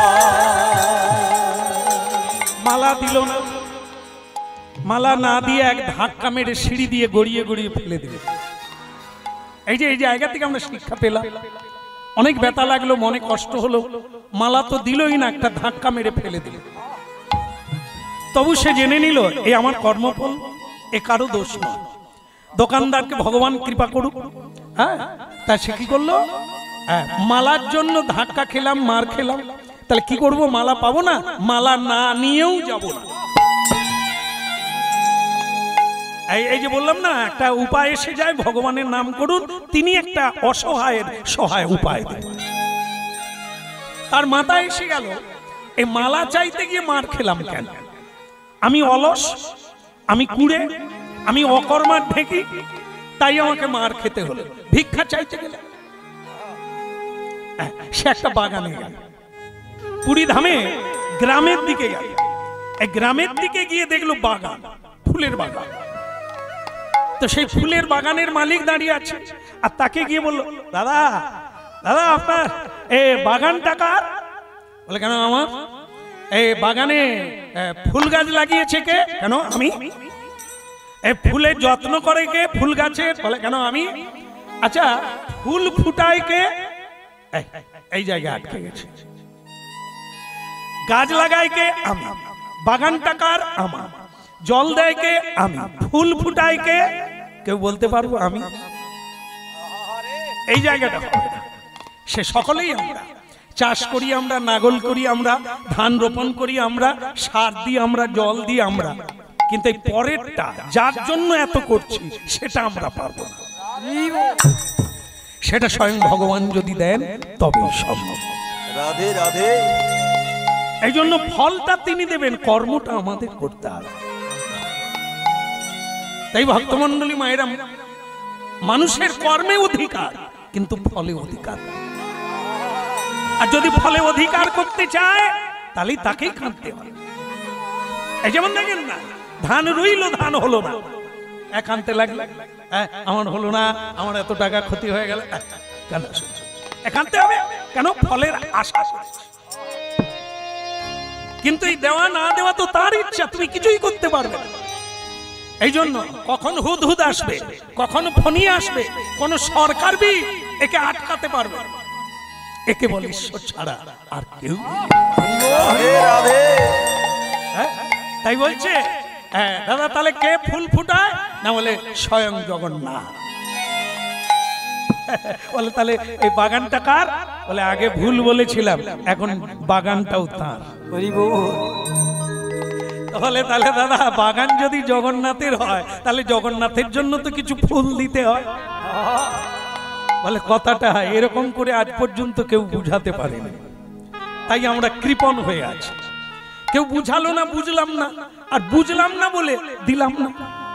মালা দিল না, মালা না দিয়ে এক ধাক্কা মেরে সিঁড়ি দিয়ে গড়িয়ে গড়িয়ে ফেলে দিল। এই যে এই জায়গা থেকে আমরা শিক্ষা পেলাম, অনেক ব্যথা লাগলো, মনে কষ্ট হলো, মালা তো দিলই না, একটা ধাক্কা মেরে ফেলে দিল। তবু সে জেনে নিল এ আমার কর্মফল, এ কারো দোষ নয়। দোকানদারকে ভগবান কৃপা করুক, হ্যাঁ তা সে কি করলো, হ্যাঁ মালার জন্য ধাক্কা খেলাম, মার খেলাম, তাহলে কি করব, মালা পাবো না, মালা না নিয়েও যাব না। এই এই যে বললাম না, একটা উপায় এসে যায়, ভগবানের নাম করুন, তিনি একটা অসহায়ের সহায় উপায় দেন। তার মাথায় এসে গেল এই মালা চাইতে গিয়ে মার খেলাম কেন, আমি অলস, আমি কুড়ে, আমি অকর্মার ঢেকি, তাই আমাকে মার খেতে হলো। ভিক্ষা চাইতে গেলে সে একটা বাগানে গেল, পুরী ধামে গ্রামের দিকে গেল। এই গ্রামের দিকে গিয়ে দেখলো বাগান, ফুলের বাগান। তো সেই ফুলের বাগানের মালিক দাঁড়িয়ে আছে, আর তাকে গিয়ে বললো, দাদা দাদা আপনার এই বাগানটা কার? বলে, কেন আমার? এই বাগানে ফুল গাছ লাগিয়েছে কে? কেন আমি। এই ফুলের যত্ন করে কে ফুল গাছের? বলে, কেন আমি। আচ্ছা, ফুল ফুটায় কে? এই জায়গায় আটকে গেছে। গাছ লাগায় কে? আমি। বাগানটা কার? আমার। জল দেয় কে? আমি। ফুল ফুটায় কে? কেউ বলতে পারবো? আমি। এই জায়গাটা সে সকলেই আমরা। চাষ করি আমরা, নাগল করি আমরা, ধান রোপণ করি আমরা, সার দিই আমরা, জল দিই আমরা, কিন্তু এই পরেরটা যার জন্য এত করছি সেটা আমরা পারবো না। সেটা স্বয়ং ভগবান যদি দেন তবেই সম্ভব। রাধে রাধে। এই জন্য ফলটা তিনি দেবেন, কর্মটা আমাদের করতে হবে। তাই ভক্তমন্ডলী মায়েরা, মানুষের কর্মে অধিকার, কিন্তু ফলে অধিকার। আর যদি ফলে অধিকার করতে চায় তাহলে তাকেই কাঁদতে হয়। এই যেমন দেখেন না, ধান রইল, ধান হলো না, এক আনতে লাগলো, আমার হলো না, আমার এত টাকা ক্ষতি হয়ে গেল, কেন একান্তে হবে? কেন? ফলের আশা। কিন্তু এই দেওয়া না দেওয়া তো তার ইচ্ছা, তুমি কিছুই করতে পারবে না। এই জন্য কখন হুদ হুদ আসবে, কখন ফনি আসবে, কোন সরকার বি একে আটকাতে পারবে। একে বলে ঈশ্বর ছাড়া আর কেউ। রাধে রাধে। তাই বলছে, হ্যাঁ দাদা, তাহলে কে ফুল ফুটায়? না বলে স্বয়ং জগন্নাথ। বলে, তাহলে এই বাগানটা কার? বলে, আগে ভুল বলেছিলাম, এখন বাগানটাও তার। তাহলে তাহলে দাদা, বাগান যদি জগন্নাথের হয় তাহলে জগন্নাথের জন্য তো কিছু ফুল দিতে হয়। বলে, কথাটা এরকম করে আজ পর্যন্ত কেউ বুঝাতে পারেনি, তাই আমরা কৃপণ হয়ে আছি। কেউ বুঝালো না, বুঝলাম না, আর বুঝলাম না বলে দিলাম না।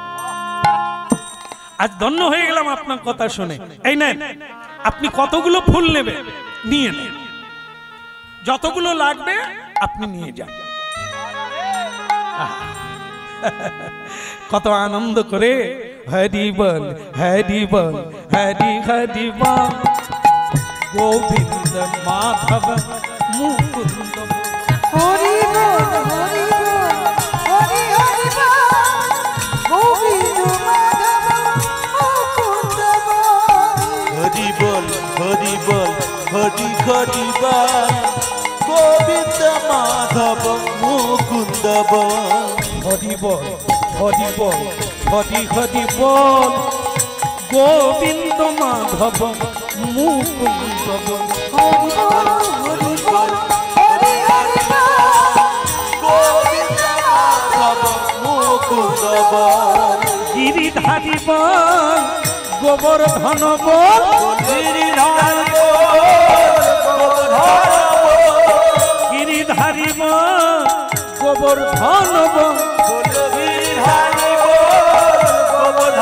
আজ ধন্য হয়ে গেলাম আপনার কথা শুনে। এই নেন, আপনি কতগুলো ফুল নেবেন নিয়ে নেন, যতগুলো লাগবে আপনি নিয়ে যান। কত আনন্দ করে হরি বল হরি বল হরি হরি বল, গোবিন্দ মাধব মুকুন্দ। হরি বল হরি বল হরি হরি বল, গোবিন্দ মাধব মুকুন্দ বল। হরি বল হরি বল হরি হরি বল, গোবিন্দ মাধব মুকুন্দ বল। হরি বল হরি বল হরি হরি বল, গোবিন্দ মাধব মুকুন্দ বল। হরি বল হরি বল হরি হরি বল, গোবিন্দ মাধব মুকুন্দ বল। গিরিধারী বল গোবর্ধন বল, গিরিধারী বল গিরিধারী বল গোবর্ধন বল, গিরিধারী বল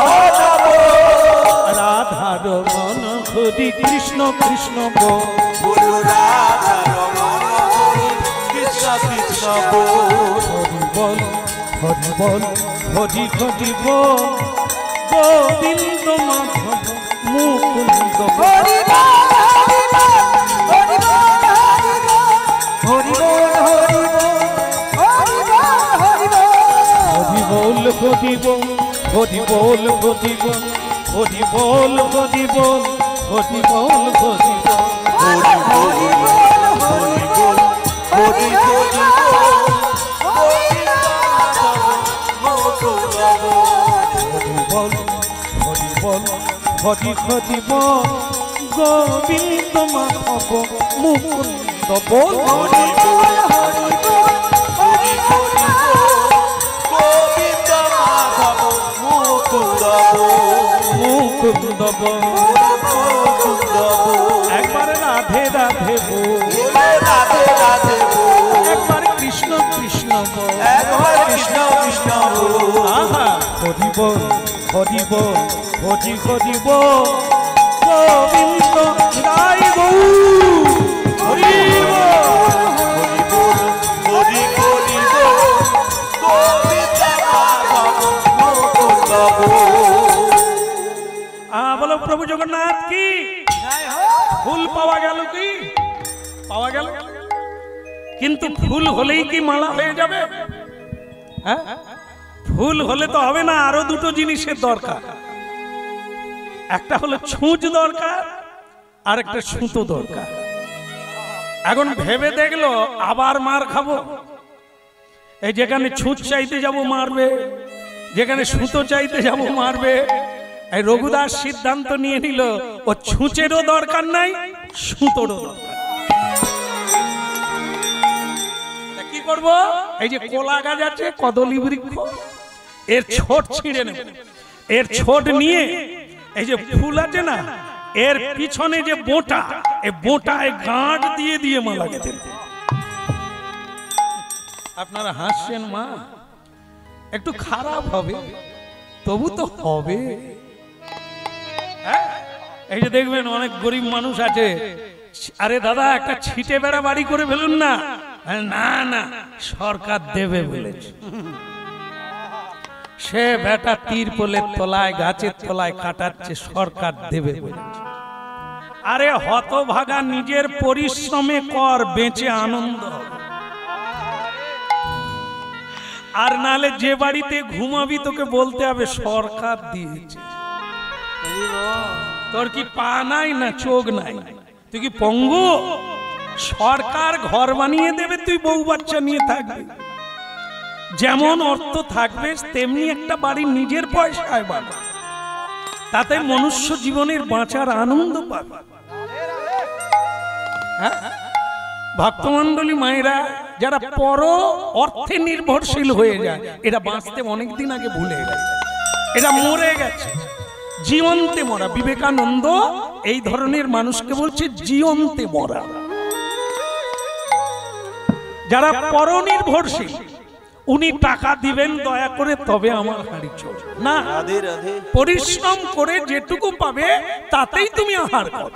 রাধার মন হরি কৃষ্ণ কৃষ্ণ বল, রাধা রমণ হরি কৃষ্ণ কৃষ্ণ বল। হরি বল হরি বল হরি হরি বল, গোবিন্দ মাধব মুকুন্দ বল। হরি বল হরি বল হরি বল হরি বল হরি বল হরি বল হরি বল হরি বল হরি বল হরি বল হরি বল হরি বল হরি বল। হরি বল হরি বল হরি হরি বল, হরি বল হরি হরি বল, গোবিন্দ মাধব মুকুন্দ বল। হরি বল হরি বল হরি হরি বল, গোবিন্দ মাধব মুকুন্দ বল। মুকুন্দ বল মুকুন্দ বল। একবার রাধে রাধে বল, রাধে রাধে বল, একবার কৃষ্ণ কৃষ্ণ বল, একবার কৃষ্ণ কৃষ্ণ বল। আহা বল হরি বল হরি হরি বল গোবিন্দ গাই গৌ হরি বল হরি হরি বল গোবিন্দ মাধব মুকুন্দ বল। আ বলো প্রভু জগন্নাথ কি ফুল পাওয়া গেল কি পাওয়া গেল কিন্তু ফুল হলেই কি মালা হয়ে যাবে হ্যাঁ ফুল হলে তো হবে না আরো দুটো জিনিসের দরকার একটা হলো ছুঁচ দরকার আর একটা সুতো দরকার এখন ভেবে দেখলো আবার মার খাবো এই যেখানে ছুঁচ চাইতে যাব মারবে যেখানে সুতো চাইতে যাব মারবে এই রঘুদাস সিদ্ধান্ত নিয়ে নিল ও ছুঁচেরও দরকার নাই সুতোরও দরকার কি করব এই যে কলা গাছ আছে কদলী বৃক্ষ এর ছোট ছিঁড়ে নেব এর ছোট নিয়ে এই যে ফুল আছে না এর পিছনে যে বোটা এই বোটায় গাঁট দিয়ে দিয়ে মালা গেঁথে দেব আপনারা হাসছেন মা একটু খারাপ হবে তবু তো হবে হ্যাঁ এই যে দেখবেন অনেক গরিব মানুষ আছে আরে দাদা একটা ছিটে বেড়া বাড়ি করে ফেলুন না না না সরকার দেবে বলেছে সে বেটা তিরপলের তলায় গাছের তলায় কাটাচ্ছে সরকার দেবে বলেছে আরে হতভাগা নিজের পরিশ্রমে কর বেঁচে আনন্দ আর নালে যে বাড়িতে ঘুমাবি তোকে বলতে হবে সরকার দিয়েছে তোর কি পা নাই না চোখ নাই তুই কি পঙ্গু সরকার ঘর বানিয়ে দেবে তুই বউ বাচ্চা নিয়ে থাকবি যেমন অর্থ থাকবে তেমনি একটা বাড়ি নিজের পয়সায় বাবা তাতে মনুষ্য জীবনের বাঁচার আনন্দ পাবে হ্যাঁ ভক্তমণ্ডলী মায়েরা যারা পর অর্থে নির্ভরশীল হয়ে যায় এটা বাঁচতে অনেকদিন আগে ভুলে গেছে এটা মরে গেছে জীবন্তে মরা বিবেকানন্দ এই ধরনের মানুষকে বলছে জীবন্তে মরা যারা পরনির্ভরশীল উনি টাকা দিবেন দয়া করে তবে আমার হাঁড়ি চলবে না রাধে রাধে পরিশ্রম করে যেটুকু পাবে তাতেই তুমি আহার করো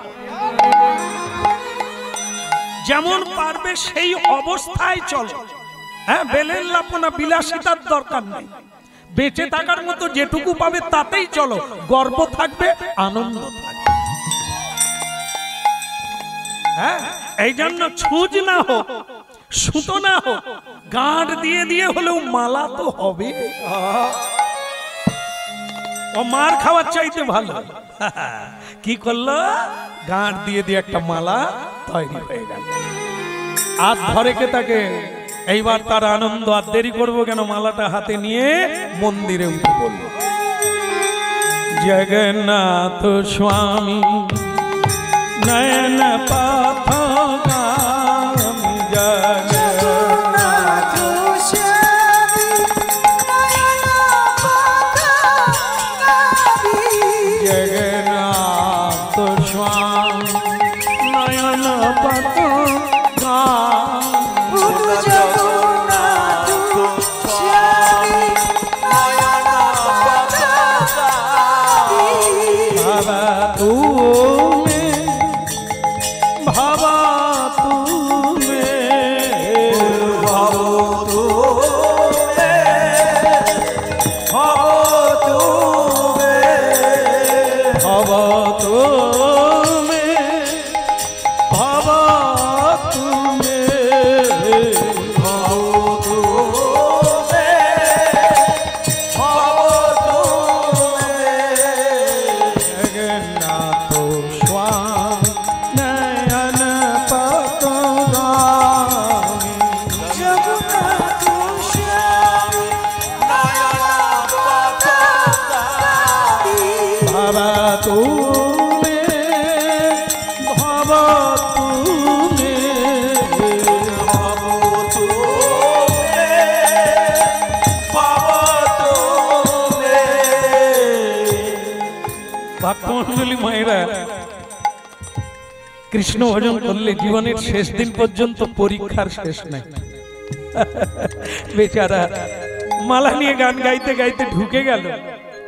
যেমন পারবে সেই অবস্থায় চলো হ্যাঁ বেলের লাপনা বিলাসিতার দরকার নেই বেঁচে থাকার মতো যেটুকু পাবে তাতেই চলো গর্ব থাকবে আনন্দ থাকবে হ্যাঁ এই জন্য ছুঁচ না হোক সুতো না হোক গাঁট দিয়ে দিয়ে হলেও মালা তো হবে ও মার খাওয়ার চাইতে ভালো কি করলো গাঁট দিয়ে দিয়ে একটা মালা তৈরি হয়ে গেল আর ধরে কে তাকে এইবার তার আনন্দ আর দেরি করবো কেন মালাটা হাতে নিয়ে মন্দিরে উঠে পড়ল জগন্নাথ স্বামী নয়ন পথগামী জগন্নাথ জগন্নাথ স্বামী নয়ন ভক্তমণ্ডলী মায়েরা কৃষ্ণ ভজন করলে জীবনের শেষ দিন পর্যন্ত পরীক্ষার শেষ নাই বেচারা মালা নিয়ে গান গাইতে গাইতে ঢুকে গেল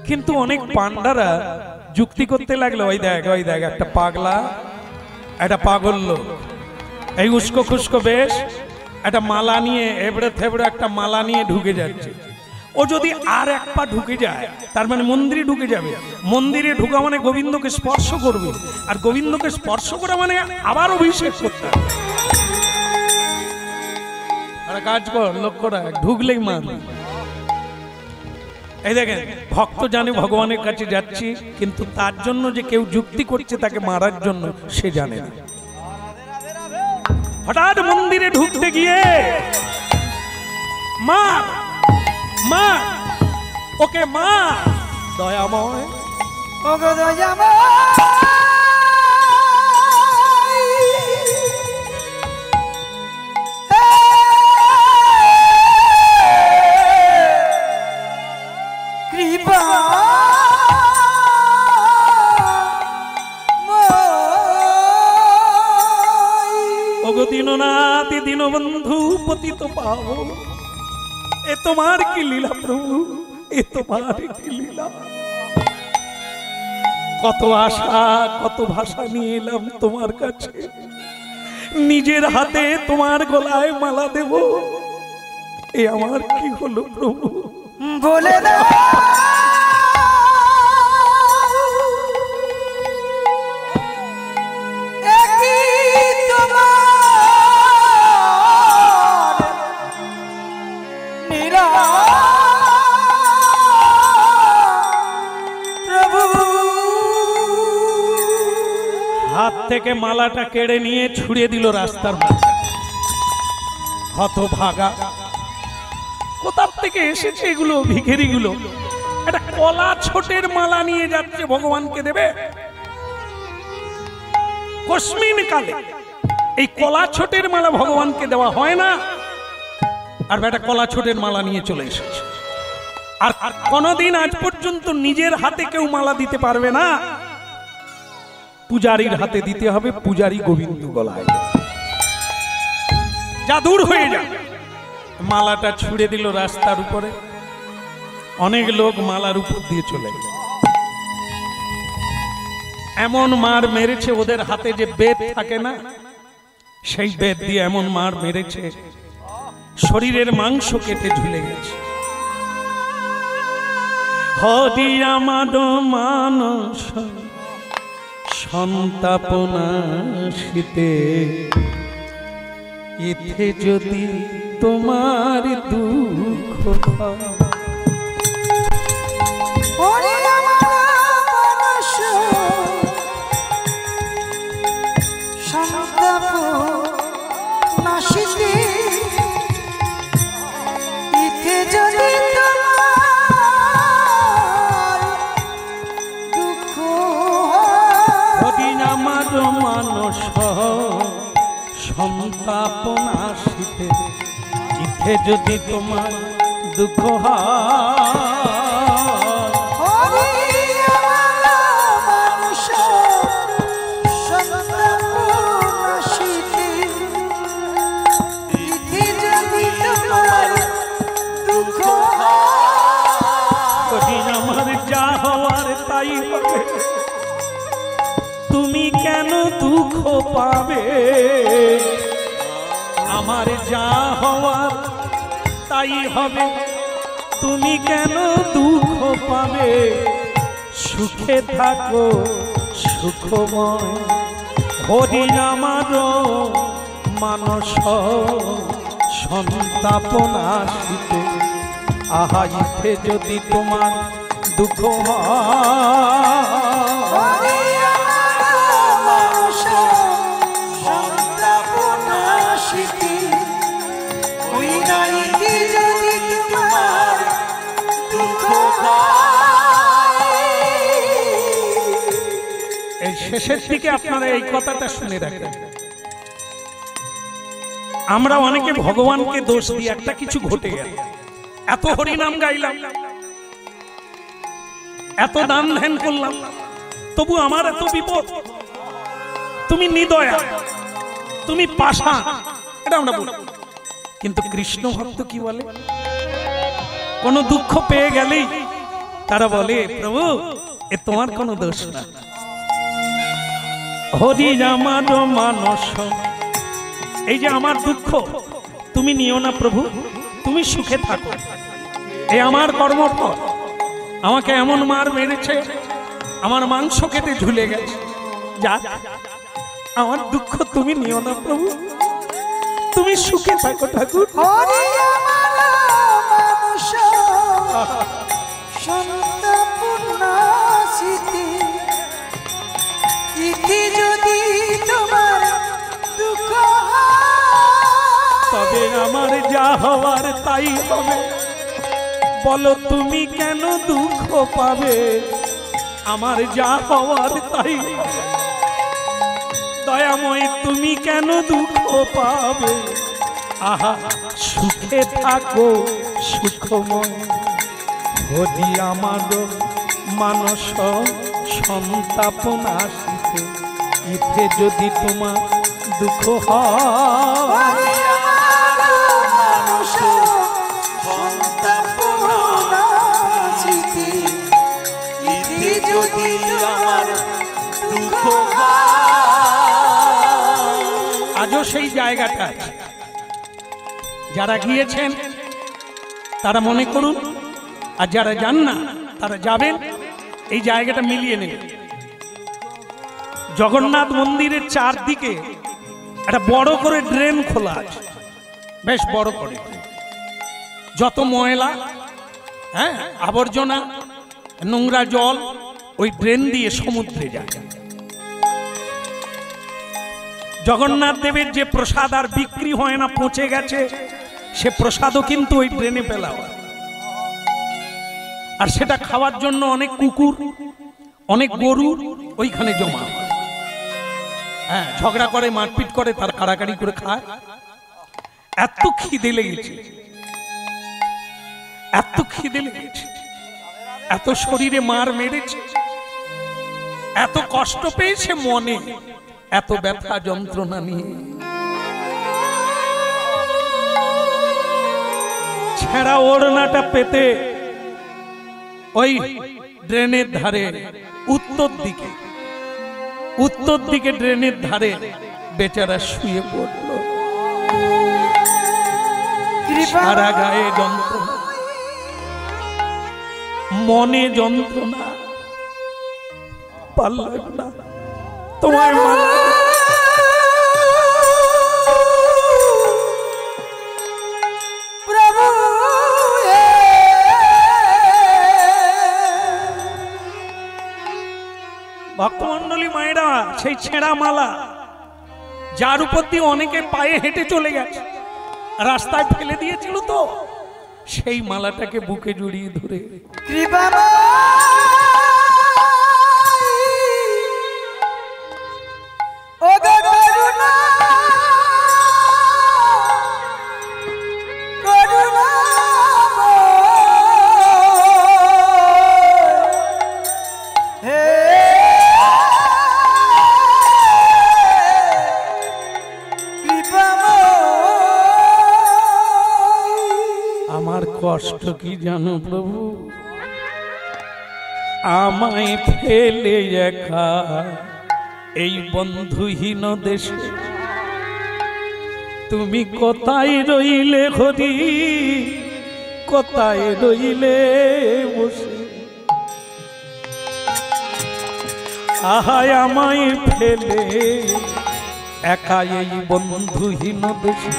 কিন্তু অনেক পান্ডারা যুক্তি করতে লাগলো, ওই দেখ ওই দেখ একটা পাগলা, একটা পাগল লোক, এই উস্কো খুস্কো বেশ, একটা মালা নিয়ে এবড়ে থেবড়ে একটা মালা নিয়ে ঢুকে যাচ্ছে। ও যদি আর এক পা ঢুকে যায় তার মানে মন্দিরে ঢুকে যাবে। মন্দিরে ঢুকা মানে গোবিন্দকে স্পর্শ করবে, আর গোবিন্দকে স্পর্শ করা মানে আবার অভিষেক করতে হবে। আর কাজ কর, লক্ষ্য রাখ, ঢুকলেই মার। এই দেখেন, ভক্ত জানে ভগবানের কাছে যাচ্ছি, কিন্তু তার জন্য যে কেউ যুক্তি করছে তাকে মারার জন্য সে জানে না। হঠাৎ মন্দিরে ঢুকতে গিয়ে মা মা ওকে মা দয়াময় ওগো দয়াময় কৃপা ওগো দীননাথ দীনবন্ধু পতিত পাবো, এ তোমার কি লীলা প্রভু, এ তোমার কি লীলা। কত আশা কত ভাষা নিয়ে এলাম তোমার কাছে, নিজের হাতে তোমার গলায় মালা দেব, এ আমার কি হলো প্রভু বলে দাও হাত থেকে মালাটা কেড়ে নিয়ে ছুড়ে দিল রাস্তার মধ্যে। হতভাগা, কোথা থেকে এসেছে এগুলো ভিখারিগুলো? একটা কলা ছোটের মালা নিয়ে যাচ্ছে ভগবানকে দেবে। কসমিন কালে এই কলা ছোটের মালা ভগবানকে দেওয়া হয় না, আর বেটা কলা ছোটের মালা নিয়ে চলে এসেছে। আর কোনদিন আজ পর্যন্ত নিজের হাতে কেউ মালা দিতে পারবে না, পূজারীর হাতে দিতে হবে। পূজারী গোবিন্দ গলায়, যা দূর হয়ে যা। মালাটা ছুড়ে দিল রাস্তার উপরে, অনেক লোক মালার উপর দিয়ে চলে গেল। এমন মার মেরেছে, ওদের হাতে যে বেত থাকে না, সেই বেত দিয়ে এমন মার মেরেছে, শরীরের মাংস কেটে ঝুলে গেছে। হরি আমার মানস সন্তাপনাশিতে, ইথে যদি তোমার দুঃখ ওরে আমার মানস সন্তাপনাশিতে, ইথে যদি মানস সন্তাপনাশিতে, ইথে যদি তোমার দুঃখ আমার যা হওয়ার তাই হবে, তুমি কেন দুঃখ পাবে? আমার যা হওয়ার তাই হবে, তুমি কেন দুঃখ পাবে? সুখে থাকো সুখময়, হরি আমার মানস সন্তাপনাশিতে, আহা ইথে যদি তোমার দুঃখ হয়। এই শেষের দিকে আপনারা এই কথাটা শুনে রাখেন। আমরা অনেকে ভগবানকে দোষ দিই, একটা কিছু ঘটে গেল, এত হরিনাম গাইলাম, এত দান ধ্যান করলাম, তবু আমার এত বিপদ, তুমি নিদয়া, তুমি পাশা, এটা আমরা বলি। কিন্তু কৃষ্ণ ভক্ত কি বলে? কোন দুঃখ পেয়ে গেলেই তারা বলে প্রভু এ তোমার কোনো দোষ না। হরি আমার মানস, এই যে আমার দুঃখ তুমি নিও না প্রভু, তুমি সুখে থাকো। এ আমার কর্মফল, আমাকে এমন মার মেরেছে, আমার মাংস কেটে ঝুলে গেছে, যা আমার দুঃখ তুমি নিও না প্রভু, তুমি সুখে থাকো ঠাকুর। হরি আমার মানুষ সন্তপূর্ণ স্মৃতি, ইতি যদি তোমার দুঃখ তবে আমার যা হওয়ার তাই হবে, বলো তুমি কেন দুঃখ পাবে, আমার যা হওয়ার তাই হবে। দয়াময় তুমি কেন দুঃখ পাবে, আহা সুখে থাকো সুখময়। হরি আমার মানস সন্তাপন আসিতে, ইথে যদি তোমার দুঃখ হয়। মানুষ সন্তপূর্ণ স্মৃতি, ইতি যদি আমার দুঃখ আজও সেই জায়গাটা আছে। যারা গিয়েছেন তারা মনে করুন, আর যারা যান না তারা যাবেন, এই জায়গাটা মিলিয়ে নেবেন। জগন্নাথ মন্দিরের চারদিকে একটা বড় করে ড্রেন খোলা আছে, বেশ বড় করে। যত ময়লা, হ্যাঁ আবর্জনা, নোংরা জল ওই ড্রেন দিয়ে সমুদ্রে যায়। জগন্নাথ দেবের যে প্রসাদ আর বিক্রি হয় না, পচে গেছে, সে প্রসাদও কিন্তু ওই ড্রেনে ফেলা হয়। আর সেটা খাওয়ার জন্য অনেক কুকুর, অনেক গরু ওইখানে জমা হয়। হ্যাঁ ঝগড়া করে, মারপিট করে, তার কাড়াকাড়ি করে খায়। এত খিদে লেগেছে, এত খিদে লেগেছে, এত শরীরে মার মেরেছে, এত কষ্ট পেয়েছে মনে, এত ব্যথা যন্ত্রণা নিয়ে ছেঁড়া ওড়নাটা পেতে ওই ড্রেনের ধারে উত্তর দিকে উত্তর দিকে ড্রেনের ধারে বেচারা শুয়ে পড়ল। সারা গায়ে যন্ত্রণা, মনে যন্ত্রণা, পারলাম না তোমার মা। প্রভু ভক্তমন্ডলী মায়েরা, সেই ছেঁড়া মালা যার উপর দিয়ে অনেকে পায়ে হেঁটে চলে গেছে, রাস্তায় ফেলে দিয়েছিল, তো সেই মালাটাকে বুকে জড়িয়ে ধরে কৃপাময় ও গো করুণা করুণাময় হে আমার কষ্ট কি জানো প্রভু, আমায় ফেলে একা এই বন্ধুহীন দেশে, তুমি কোথায় রইলে হরি, কোথায় রইলে বসে, আহায় আমায় ফেলে একা এই বন্ধুহীন দেশে,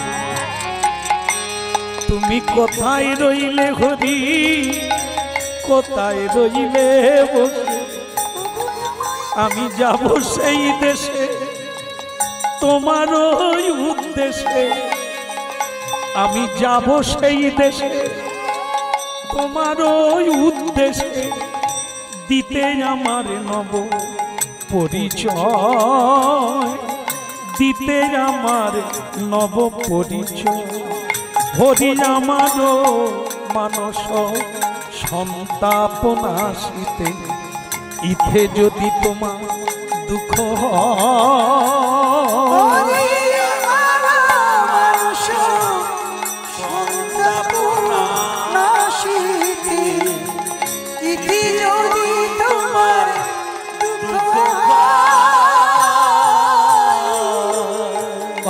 তুমি কোথায় রইলে হরি, কোথায় রইলে বসে, আমি যাব সেই দেশে তোমার ওই উদ্দেশ্যে, আমি যাব সেই দেশে তোমার ওই উদ্দেশ্যে, দিতে আমার নব পরিচয়, দিতে আমার নব পরিচয়। হরি আমার মানস সন্তাপন আসিতে, ইথে যদি তোমার দুঃখ হয়। মানুষ সন্তাপন আসিতে, ইতি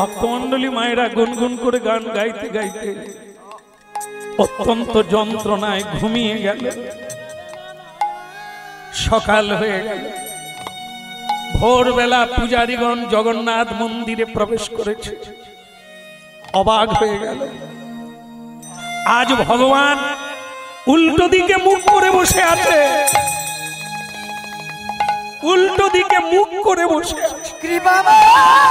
ভক্তমণ্ডলী মায়েরা গুনগুন করে গান গাইতে গাইতে অত্যন্ত যন্ত্রণায় ঘুমিয়ে গেল। সকাল হয়ে গেল। ভোরবেলা পূজারীগণ জগন্নাথ মন্দিরে প্রবেশ করেছে। অবাক হয়ে গেল, আজ ভগবান উল্টো দিকে মুখ করে বসে আছে। উল্টো দিকে মুখ করে বসে আছে। কৃপাময়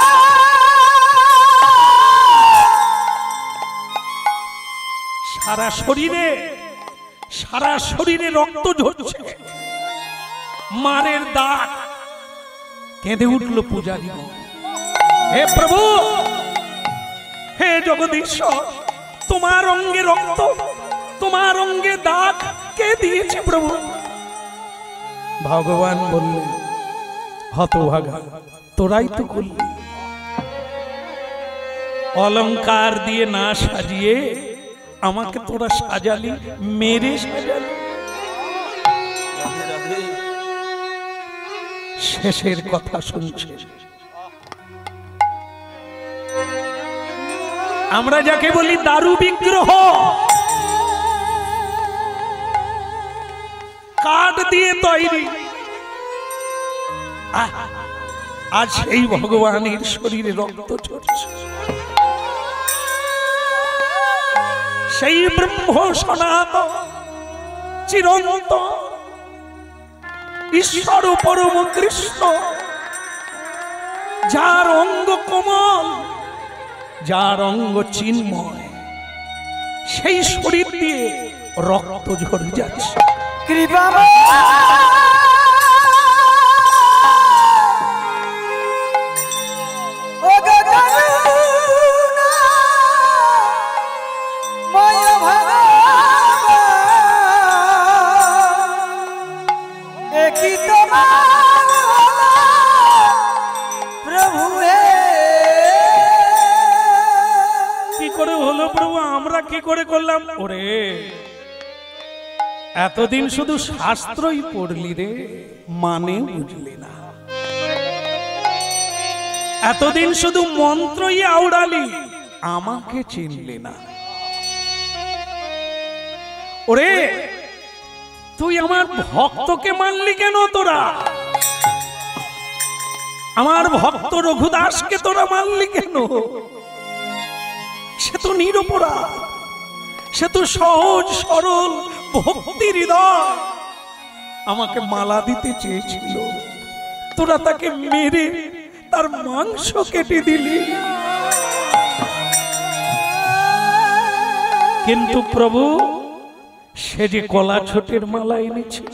সারা শরীরে সারা শরীরে রক্ত ঝরছে, মারের দাগ। কেঁদে উঠল পূজারী, হে প্রভু, হে জগদীশ্বর, তোমার অঙ্গে রক্ত, তোমার অঙ্গে দাগ কে দিয়েছে প্রভু? ভগবান বললেন, হতভাগা, তোরাই তো করলি। অলংকার দিয়ে না সাজিয়ে আমাকে তোরা সাজালি, মেরে সাজালি। রাধে রাধে। শেষের কথা শুনছে। আমরা যাকে বলি দারু বিগ্রহ, কাঠ দিয়ে তৈরি, আহ, আজ সেই ভগবানের শরীরে রক্ত ঝরছে। সেই ব্রহ্ম সনাতন চিরন্তন ঈশ্বর পরম কৃষ্ণ, যার অঙ্গ কোমল, যার অঙ্গ চিন্ময়, সেই শরীর দিয়ে রক্ত ঝরে যাচ্ছে। কৃপাময় ও গো করুণা ময় ভগবান, একই তোমার প্রভু হে। কি করে হলো প্রভু? আমরা কি করে করলাম? ওরে, এতদিন শুধু শাস্ত্রই পড়লি রে, মানে বুঝলি না। এতদিন শুধু মন্ত্রই আওড়ালি, আমাকে চিনলি না। ওরে, তুই আমার ভক্তকে মানলি কেন? তোরা আমার ভক্ত রঘুদাসকে তোরা মানলি কেন? সে তো নিরপরাধ, সে তো সহজ সরল ভক্তি হৃদয়, আমাকে মালা দিতে চেয়েছিল। তোরা তাকে মেরে তার মাংস কেটে দিলি। কিন্তু প্রভু, সে যে কলা ছোটের মালা এনেছিল,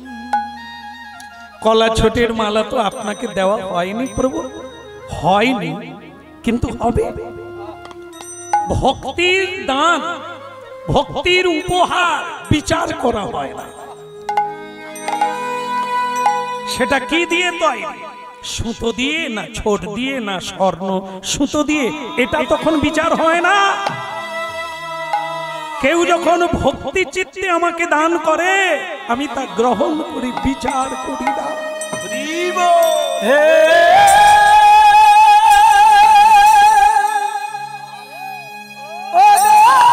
কলা ছোটের মালা তো আপনাকে দেওয়া হয়নি প্রভু। হয়নি, কিন্তু হবে। ভক্তির দান, ভক্তির উপহার বিচার করা হয় না। সেটা কি দিয়ে তৈরি? সুতো দিয়ে না ছোট দিয়ে না স্বর্ণ সুতো দিয়ে, এটা তখন বিচার হয় না। কেউ যখন ভক্তি চিত্তে আমাকে দান করে, আমি তা গ্রহণ করি, বিচার করি না। হে ও গো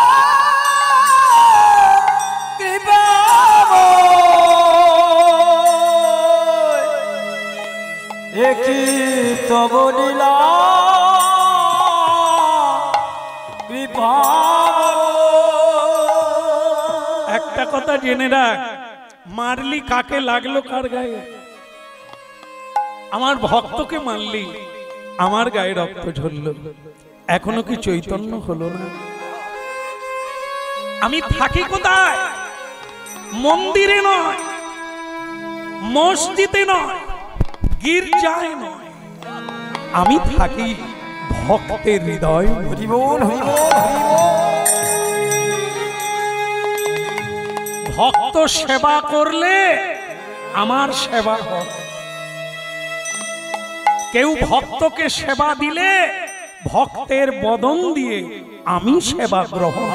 কৃপাময়, একই তব লীলা কৃপাময়। একটা কথা জেনে রাখ, মারলি কাকে, লাগলো কার গায়ে? আমার ভক্তকে মারলি, আমার গায়ে রক্ত ঝরল। এখনো কি চৈতন্য হলো না? আমি থাকি কোথায়? মন্দিরে নয়, মসজিদে নয়, গির্জায় নয়, আমি থাকি ভক্তের হৃদয়। হরি বল, হরি বল, হরি বল। ভক্ত সেবা করলে আমার সেবা হয়। কেউ ভক্তকে সেবা দিলে ভক্তের বদন দিয়ে আমি সেবা গ্রহণ।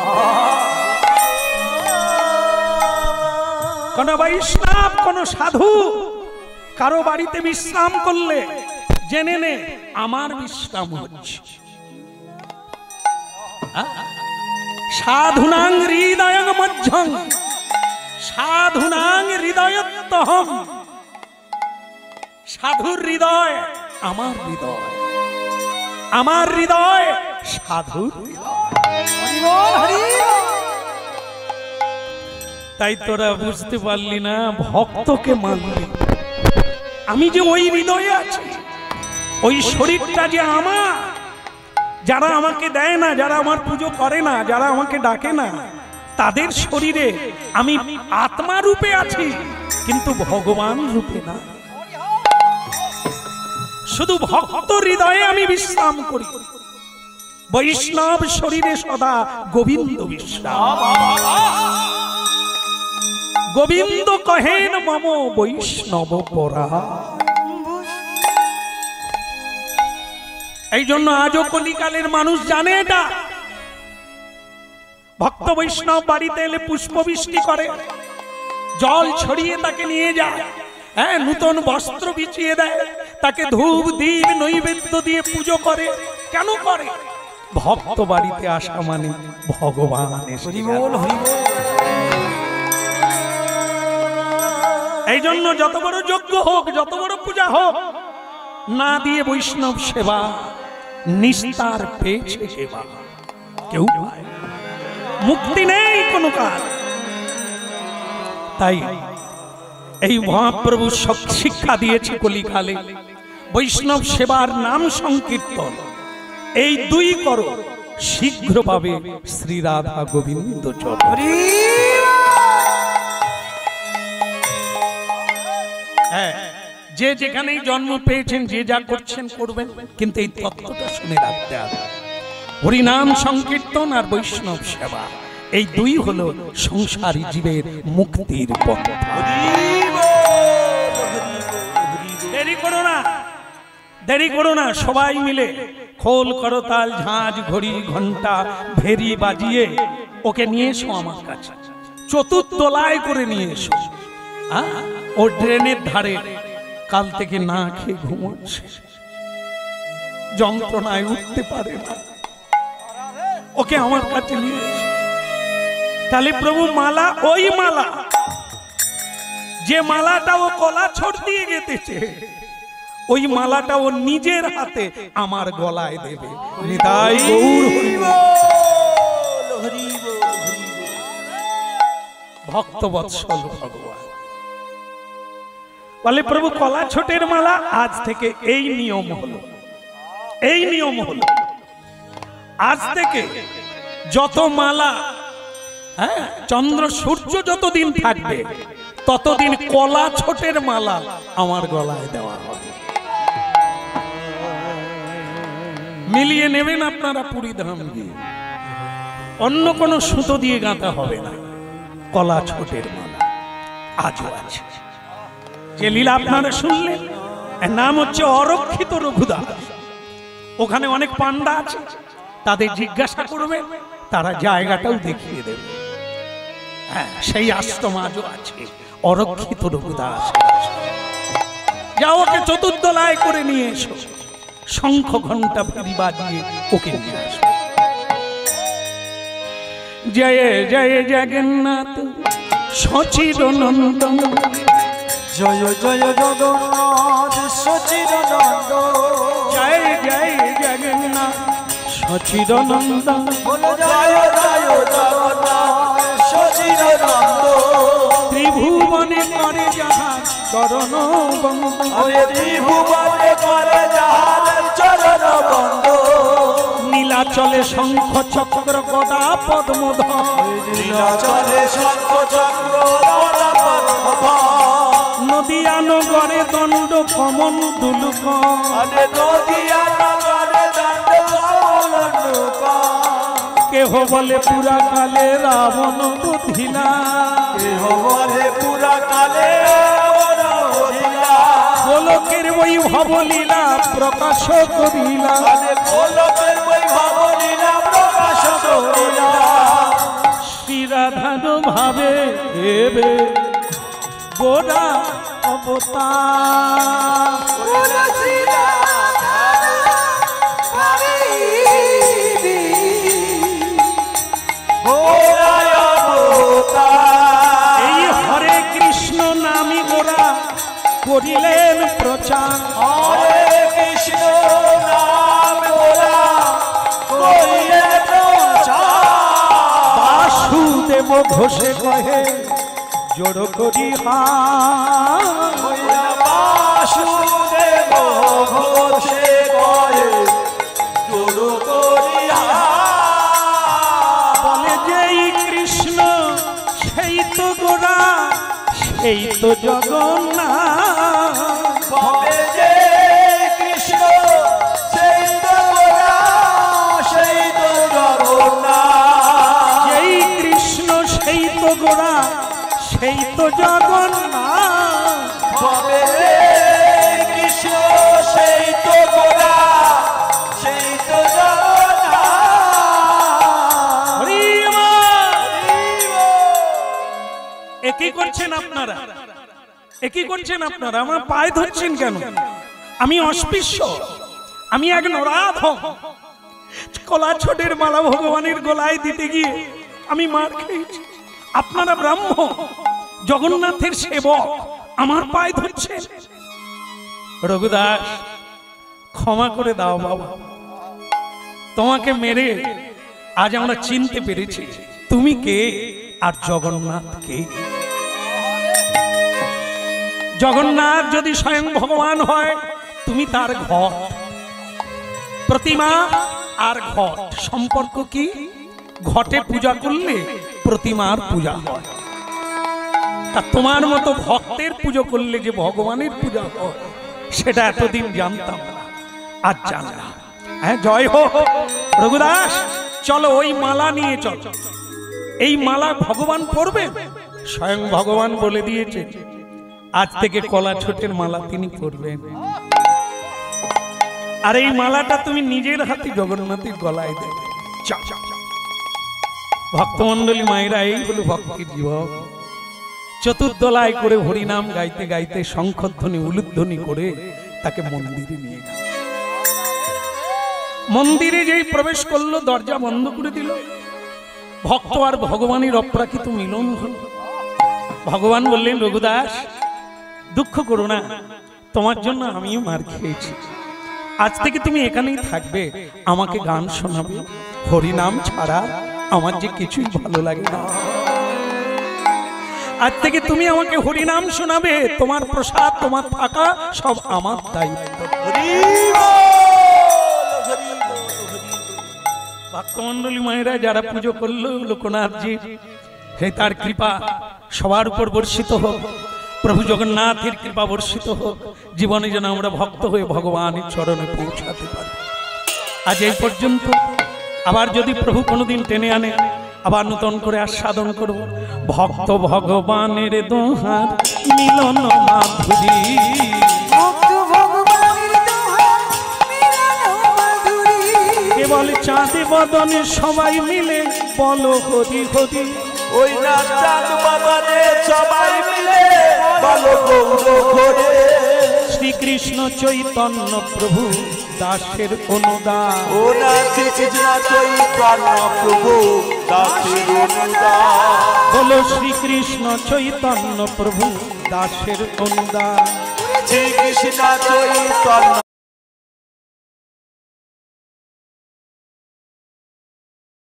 কোন বৈষ্ণব, কোন সাধু কারো বাড়িতে বিশ্রাম করলে জেনে নে আমার বিশ্রাম হচ্ছে। সাধুনাং হৃদয়ং মধ্যং সাধুনাং হৃদয়ত্তহম। সাধুর হৃদয় আমার হৃদয়, আমার হৃদয় সাধুর হৃদয়। তাই তোরা বুঝতে পারলি না, ভক্তকে মানলি। আমি যে ওই হৃদয়ে আছি, ওই শরীরটা যে আমার। যারা আমাকে দেয় না, যারা আমার পুজো করে না, যারা আমাকে ডাকে না, তাদের শরীরে আমি আত্মা রূপে আছি, কিন্তু ভগবান রূপে না। শুধু ভক্ত হৃদয়ে আমি বিশ্রাম করি। বৈষ্ণব শরীরে সদা গোবিন্দ বিশ্রাম। গোবিন্দ কহেন মম বৈষ্ণব পরা। এই জন্য আজও কলিকালের মানুষ জানে এটা। ভক্ত বৈষ্ণব বাড়িতে এলে পুষ্পবৃষ্টি করে, জল ছড়িয়ে তাকে নিয়ে যায়, হ্যাঁ, নূতন বস্ত্র বিছিয়ে দেয়, তাকে ধূপ দীপ নৈবেদ্য দিয়ে পুজো করে। কেন করে? ভক্ত বাড়িতে আসা মানে ভগবান এসে গেল। এই জন্য যত বড় যজ্ঞ হোক, যত বড় পূজা হোক, না দিয়ে বৈষ্ণব সেবা নিস্তার পেয়েছে সেবা কেউ পায়, মুক্তি নেই কোনো কাল। তাই এই মহাপ্রভু শিক্ষা দিয়েছে কলিকালে, বৈষ্ণব সেবার নাম সংকীর্তন, এই দুই করো, শীঘ্র পাবে শ্রী রাধা গোবিন্দ চরণ। হ্যাঁ, যে যেখানেই জন্ম পেয়েছেন, যে যা করছেন করবেন, কিন্তু এই তত্ত্বটা শুনে রাখতে হবে। হরিনাম সংকীর্তন আর বৈষ্ণব সেবা, এই দুই হলো সংসারী জীবের মুক্তির পথ। দেরি করো না, দেরি করো না, সবাই মিলে খোল করতাল ঝাঁঝ ঘড়ি ঘন্টা ভেরি বাজিয়ে ওকে নিয়ে এসো আমার কাছে, চতুর্দোলায় করে নিয়ে এসো। ও ট্রেনের ধারে কাল থেকে না খেয়ে ঘুমোচ্ছে, যন্ত্রণায় উঠতে পারে না, ওকে আমার কাছে নিয়ে এসো। তাহলে প্রভু মালা, ওই মালা যে মালাটা ও কলা ছড় দিয়ে গেতেছে, ওই মালাটা ও নিজের হাতে আমার গলায় দেবে। নিতাই গৌর হরি বল। ভক্ত বৎসল ভগবান বলে, প্রভু কলা ছোটের মালা আজ থেকে এই নিয়ম হলো, এই নিয়ম হলো, আজ থেকে যত মালা, হ্যাঁ, চন্দ্র সূর্য যতদিন থাকবে ততদিন কলা ছোটের মালা আমার গলায় দেওয়া হবে। মিলিয়ে নেবেন আপনারা পরিধান দিয়ে, অন্য কোনো সুতো দিয়ে গাঁথা হবে না, কলা ছোটের মালা আজও আছে। যে লীলা আপনারা শুনলেন, এর নাম হচ্ছে অরক্ষিত রঘুদাস। ওখানে অনেক পান্ডা আছে, তাদের জিজ্ঞাসা করবেন, তারা জায়গাটাও দেখিয়ে দেবে। হ্যাঁ, সেই আশ্রম আজও আছে, অরক্ষিত রঘুদাস। যাও, ওকে চতুর্দোলায় করে নিয়ে এসো, শঙ্খ ঘন্টা ফেরি বাজিয়ে ওকে নিয়ে আসো। জয় জয় জগন্নাথ সচির নন্দন, জয় জয় জগন্নাথ সচির নন্দন, জয় জয় জগন্নাথ সচির নন্দন, জয় জয় জগন্নাথ সচির নন্দন। ত্রিভুবনে করে যাহার চরণ বন্দন, ত্রিভুবনে করে যাহার চরণ বন্দন। নীলাচলে শঙ্খ চক্র গদা পদ্মধর, নীলাচলে শঙ্খ চক্র গদা পদ্মধর। নদিয়া নগরে দণ্ড কমন দুলুক, নদিয়া নগরে দণ্ড কমন দুলুক। কেহ বলে পুরা কালে রাবণ বধিলা, কেহ বলে পুরা কালে রাবণ বধিলা। গোলকের বৈভব লীলা প্রকাশ করিলা, গোলকের বৈভব লীলা প্রকাশ করিলা। শ্রীরাধান ভাবে হেবে গোরা অবতার, করিলেন প্রচার। হরে কৃষ্ণ নাম ওরা করিলে প্রচার। বাসুদেব ঘোষে কহে জোড় করি হাত। বাসুদেব ঘোষে কহে জোড় করি হাত। বলে যেই কৃষ্ণ সেই তো গোরা সেই তো জগন্নাথ। বলে যে কৃষ্ণ সেই তো গোরা সেই তো জগন্নাথ। যেই কৃষ্ণ সেই তো গোরা সেই তো জগন্নাথ। বলে যে কৃষ্ণ সেই তো গোরা সেই তো জগন্নাথ। হরি বল। একই করছেন আপনারা, একই করছেন আপনারা। আমার পায়ে ধরছেন কেন? আমি অস্পৃশ্য, আমি এক নরাধম। কলা ছোটের মালা ভগবানের গলায় দিতে গিয়ে আমি মার খেয়েছি। আপনারা ব্রাহ্ম, জগন্নাথের সেবক, আমার পায়ে ধরছেন। রঘুদাস ক্ষমা করে দাও বাবা, তোমাকে মেরে আজ আমরা চিনতে পেরেছি তুমি কে আর জগন্নাথ কে। জগন্নাথ যদি স্বয়ং ভগবান হয়, তুমি তার ঘট। প্রতিমা আর ঘট সম্পর্ক কি? ঘটে পূজা করলে প্রতিমার পূজা হয়। তা তোমার মতো ভক্তের পুজো করলে যে ভগবানের পূজা হয়, সেটা এতদিন জানতাম না, আজ জানলাম। হ্যাঁ, জয় হোক রঘুদাস। চলো ওই মালা নিয়ে চলো। এই মালা ভগবান পরবেন, স্বয়ং ভগবান বলে দিয়েছে আজ থেকে কলা ছোটের মালা তিনি পরবেন। আর এই মালাটা তুমি নিজের হাতে জগন্নাথের গলায় দেবে। ভক্তমন্ডলী মায়েরা, এই হলো ভক্তির জীবন। চতুর্দলায় করে হরিনাম গাইতে গাইতে শঙ্খধ্বনি উলুধ্বনি করে তাকে মন্দিরে নিয়ে গেল। মন্দিরে যেই প্রবেশ করলো, দরজা বন্ধ করে দিল। ভক্ত আর ভগবানের অপ্রাকৃত মিলন হল। ভগবান বললেন, রঘুদাস দুঃখ করো না, তোমার জন্য আমিও মার খেয়েছি। আজ থেকে তুমি এখানেই থাকবে, আমাকে গান শোনাবে। হরিনাম ছাড়া আমার যে কিছুই ভালো লাগে না। আজ থেকে তুমি আমাকে হরিনাম শোনাবে, তোমার প্রসাদ, তোমার থাকা সব আমার দায়িত্ব। ভক্তমন্ডলী মায়েরা যারা পুজো করলো লোকনাথজি, সেই তার কৃপা সবার উপর বর্ষিত হোক। প্রভু জগন্নাথের কৃপা বর্ষিত হোক। জীবনে যেন আমরা ভক্ত হয়ে ভগবানের চরণে পৌঁছাতে পারি। আজ এই পর্যন্ত। আবার যদি প্রভু কোনোদিন টেনে আনে, আবার নতুন করে আস্বাদন করব। ভক্ত ভগবানের দোহার মিলন মাধুরী, কেবল চাঁদে বদনে সবাই মিলে বলো হরি হরি। ওই না চাঁদ বাবারে সবাই মিলে বলো গৌর হরে। শ্রীকৃষ্ণ চৈতন্য প্রভু দাসের অনুদান। ও না শ্রীকৃষ্ণ চৈতন্য প্রভু দাসের অনুদান। বলো শ্রীকৃষ্ণ চৈতন্য প্রভু দাসের অনুদান। শ্রীকৃষ্ণ চৈতন্য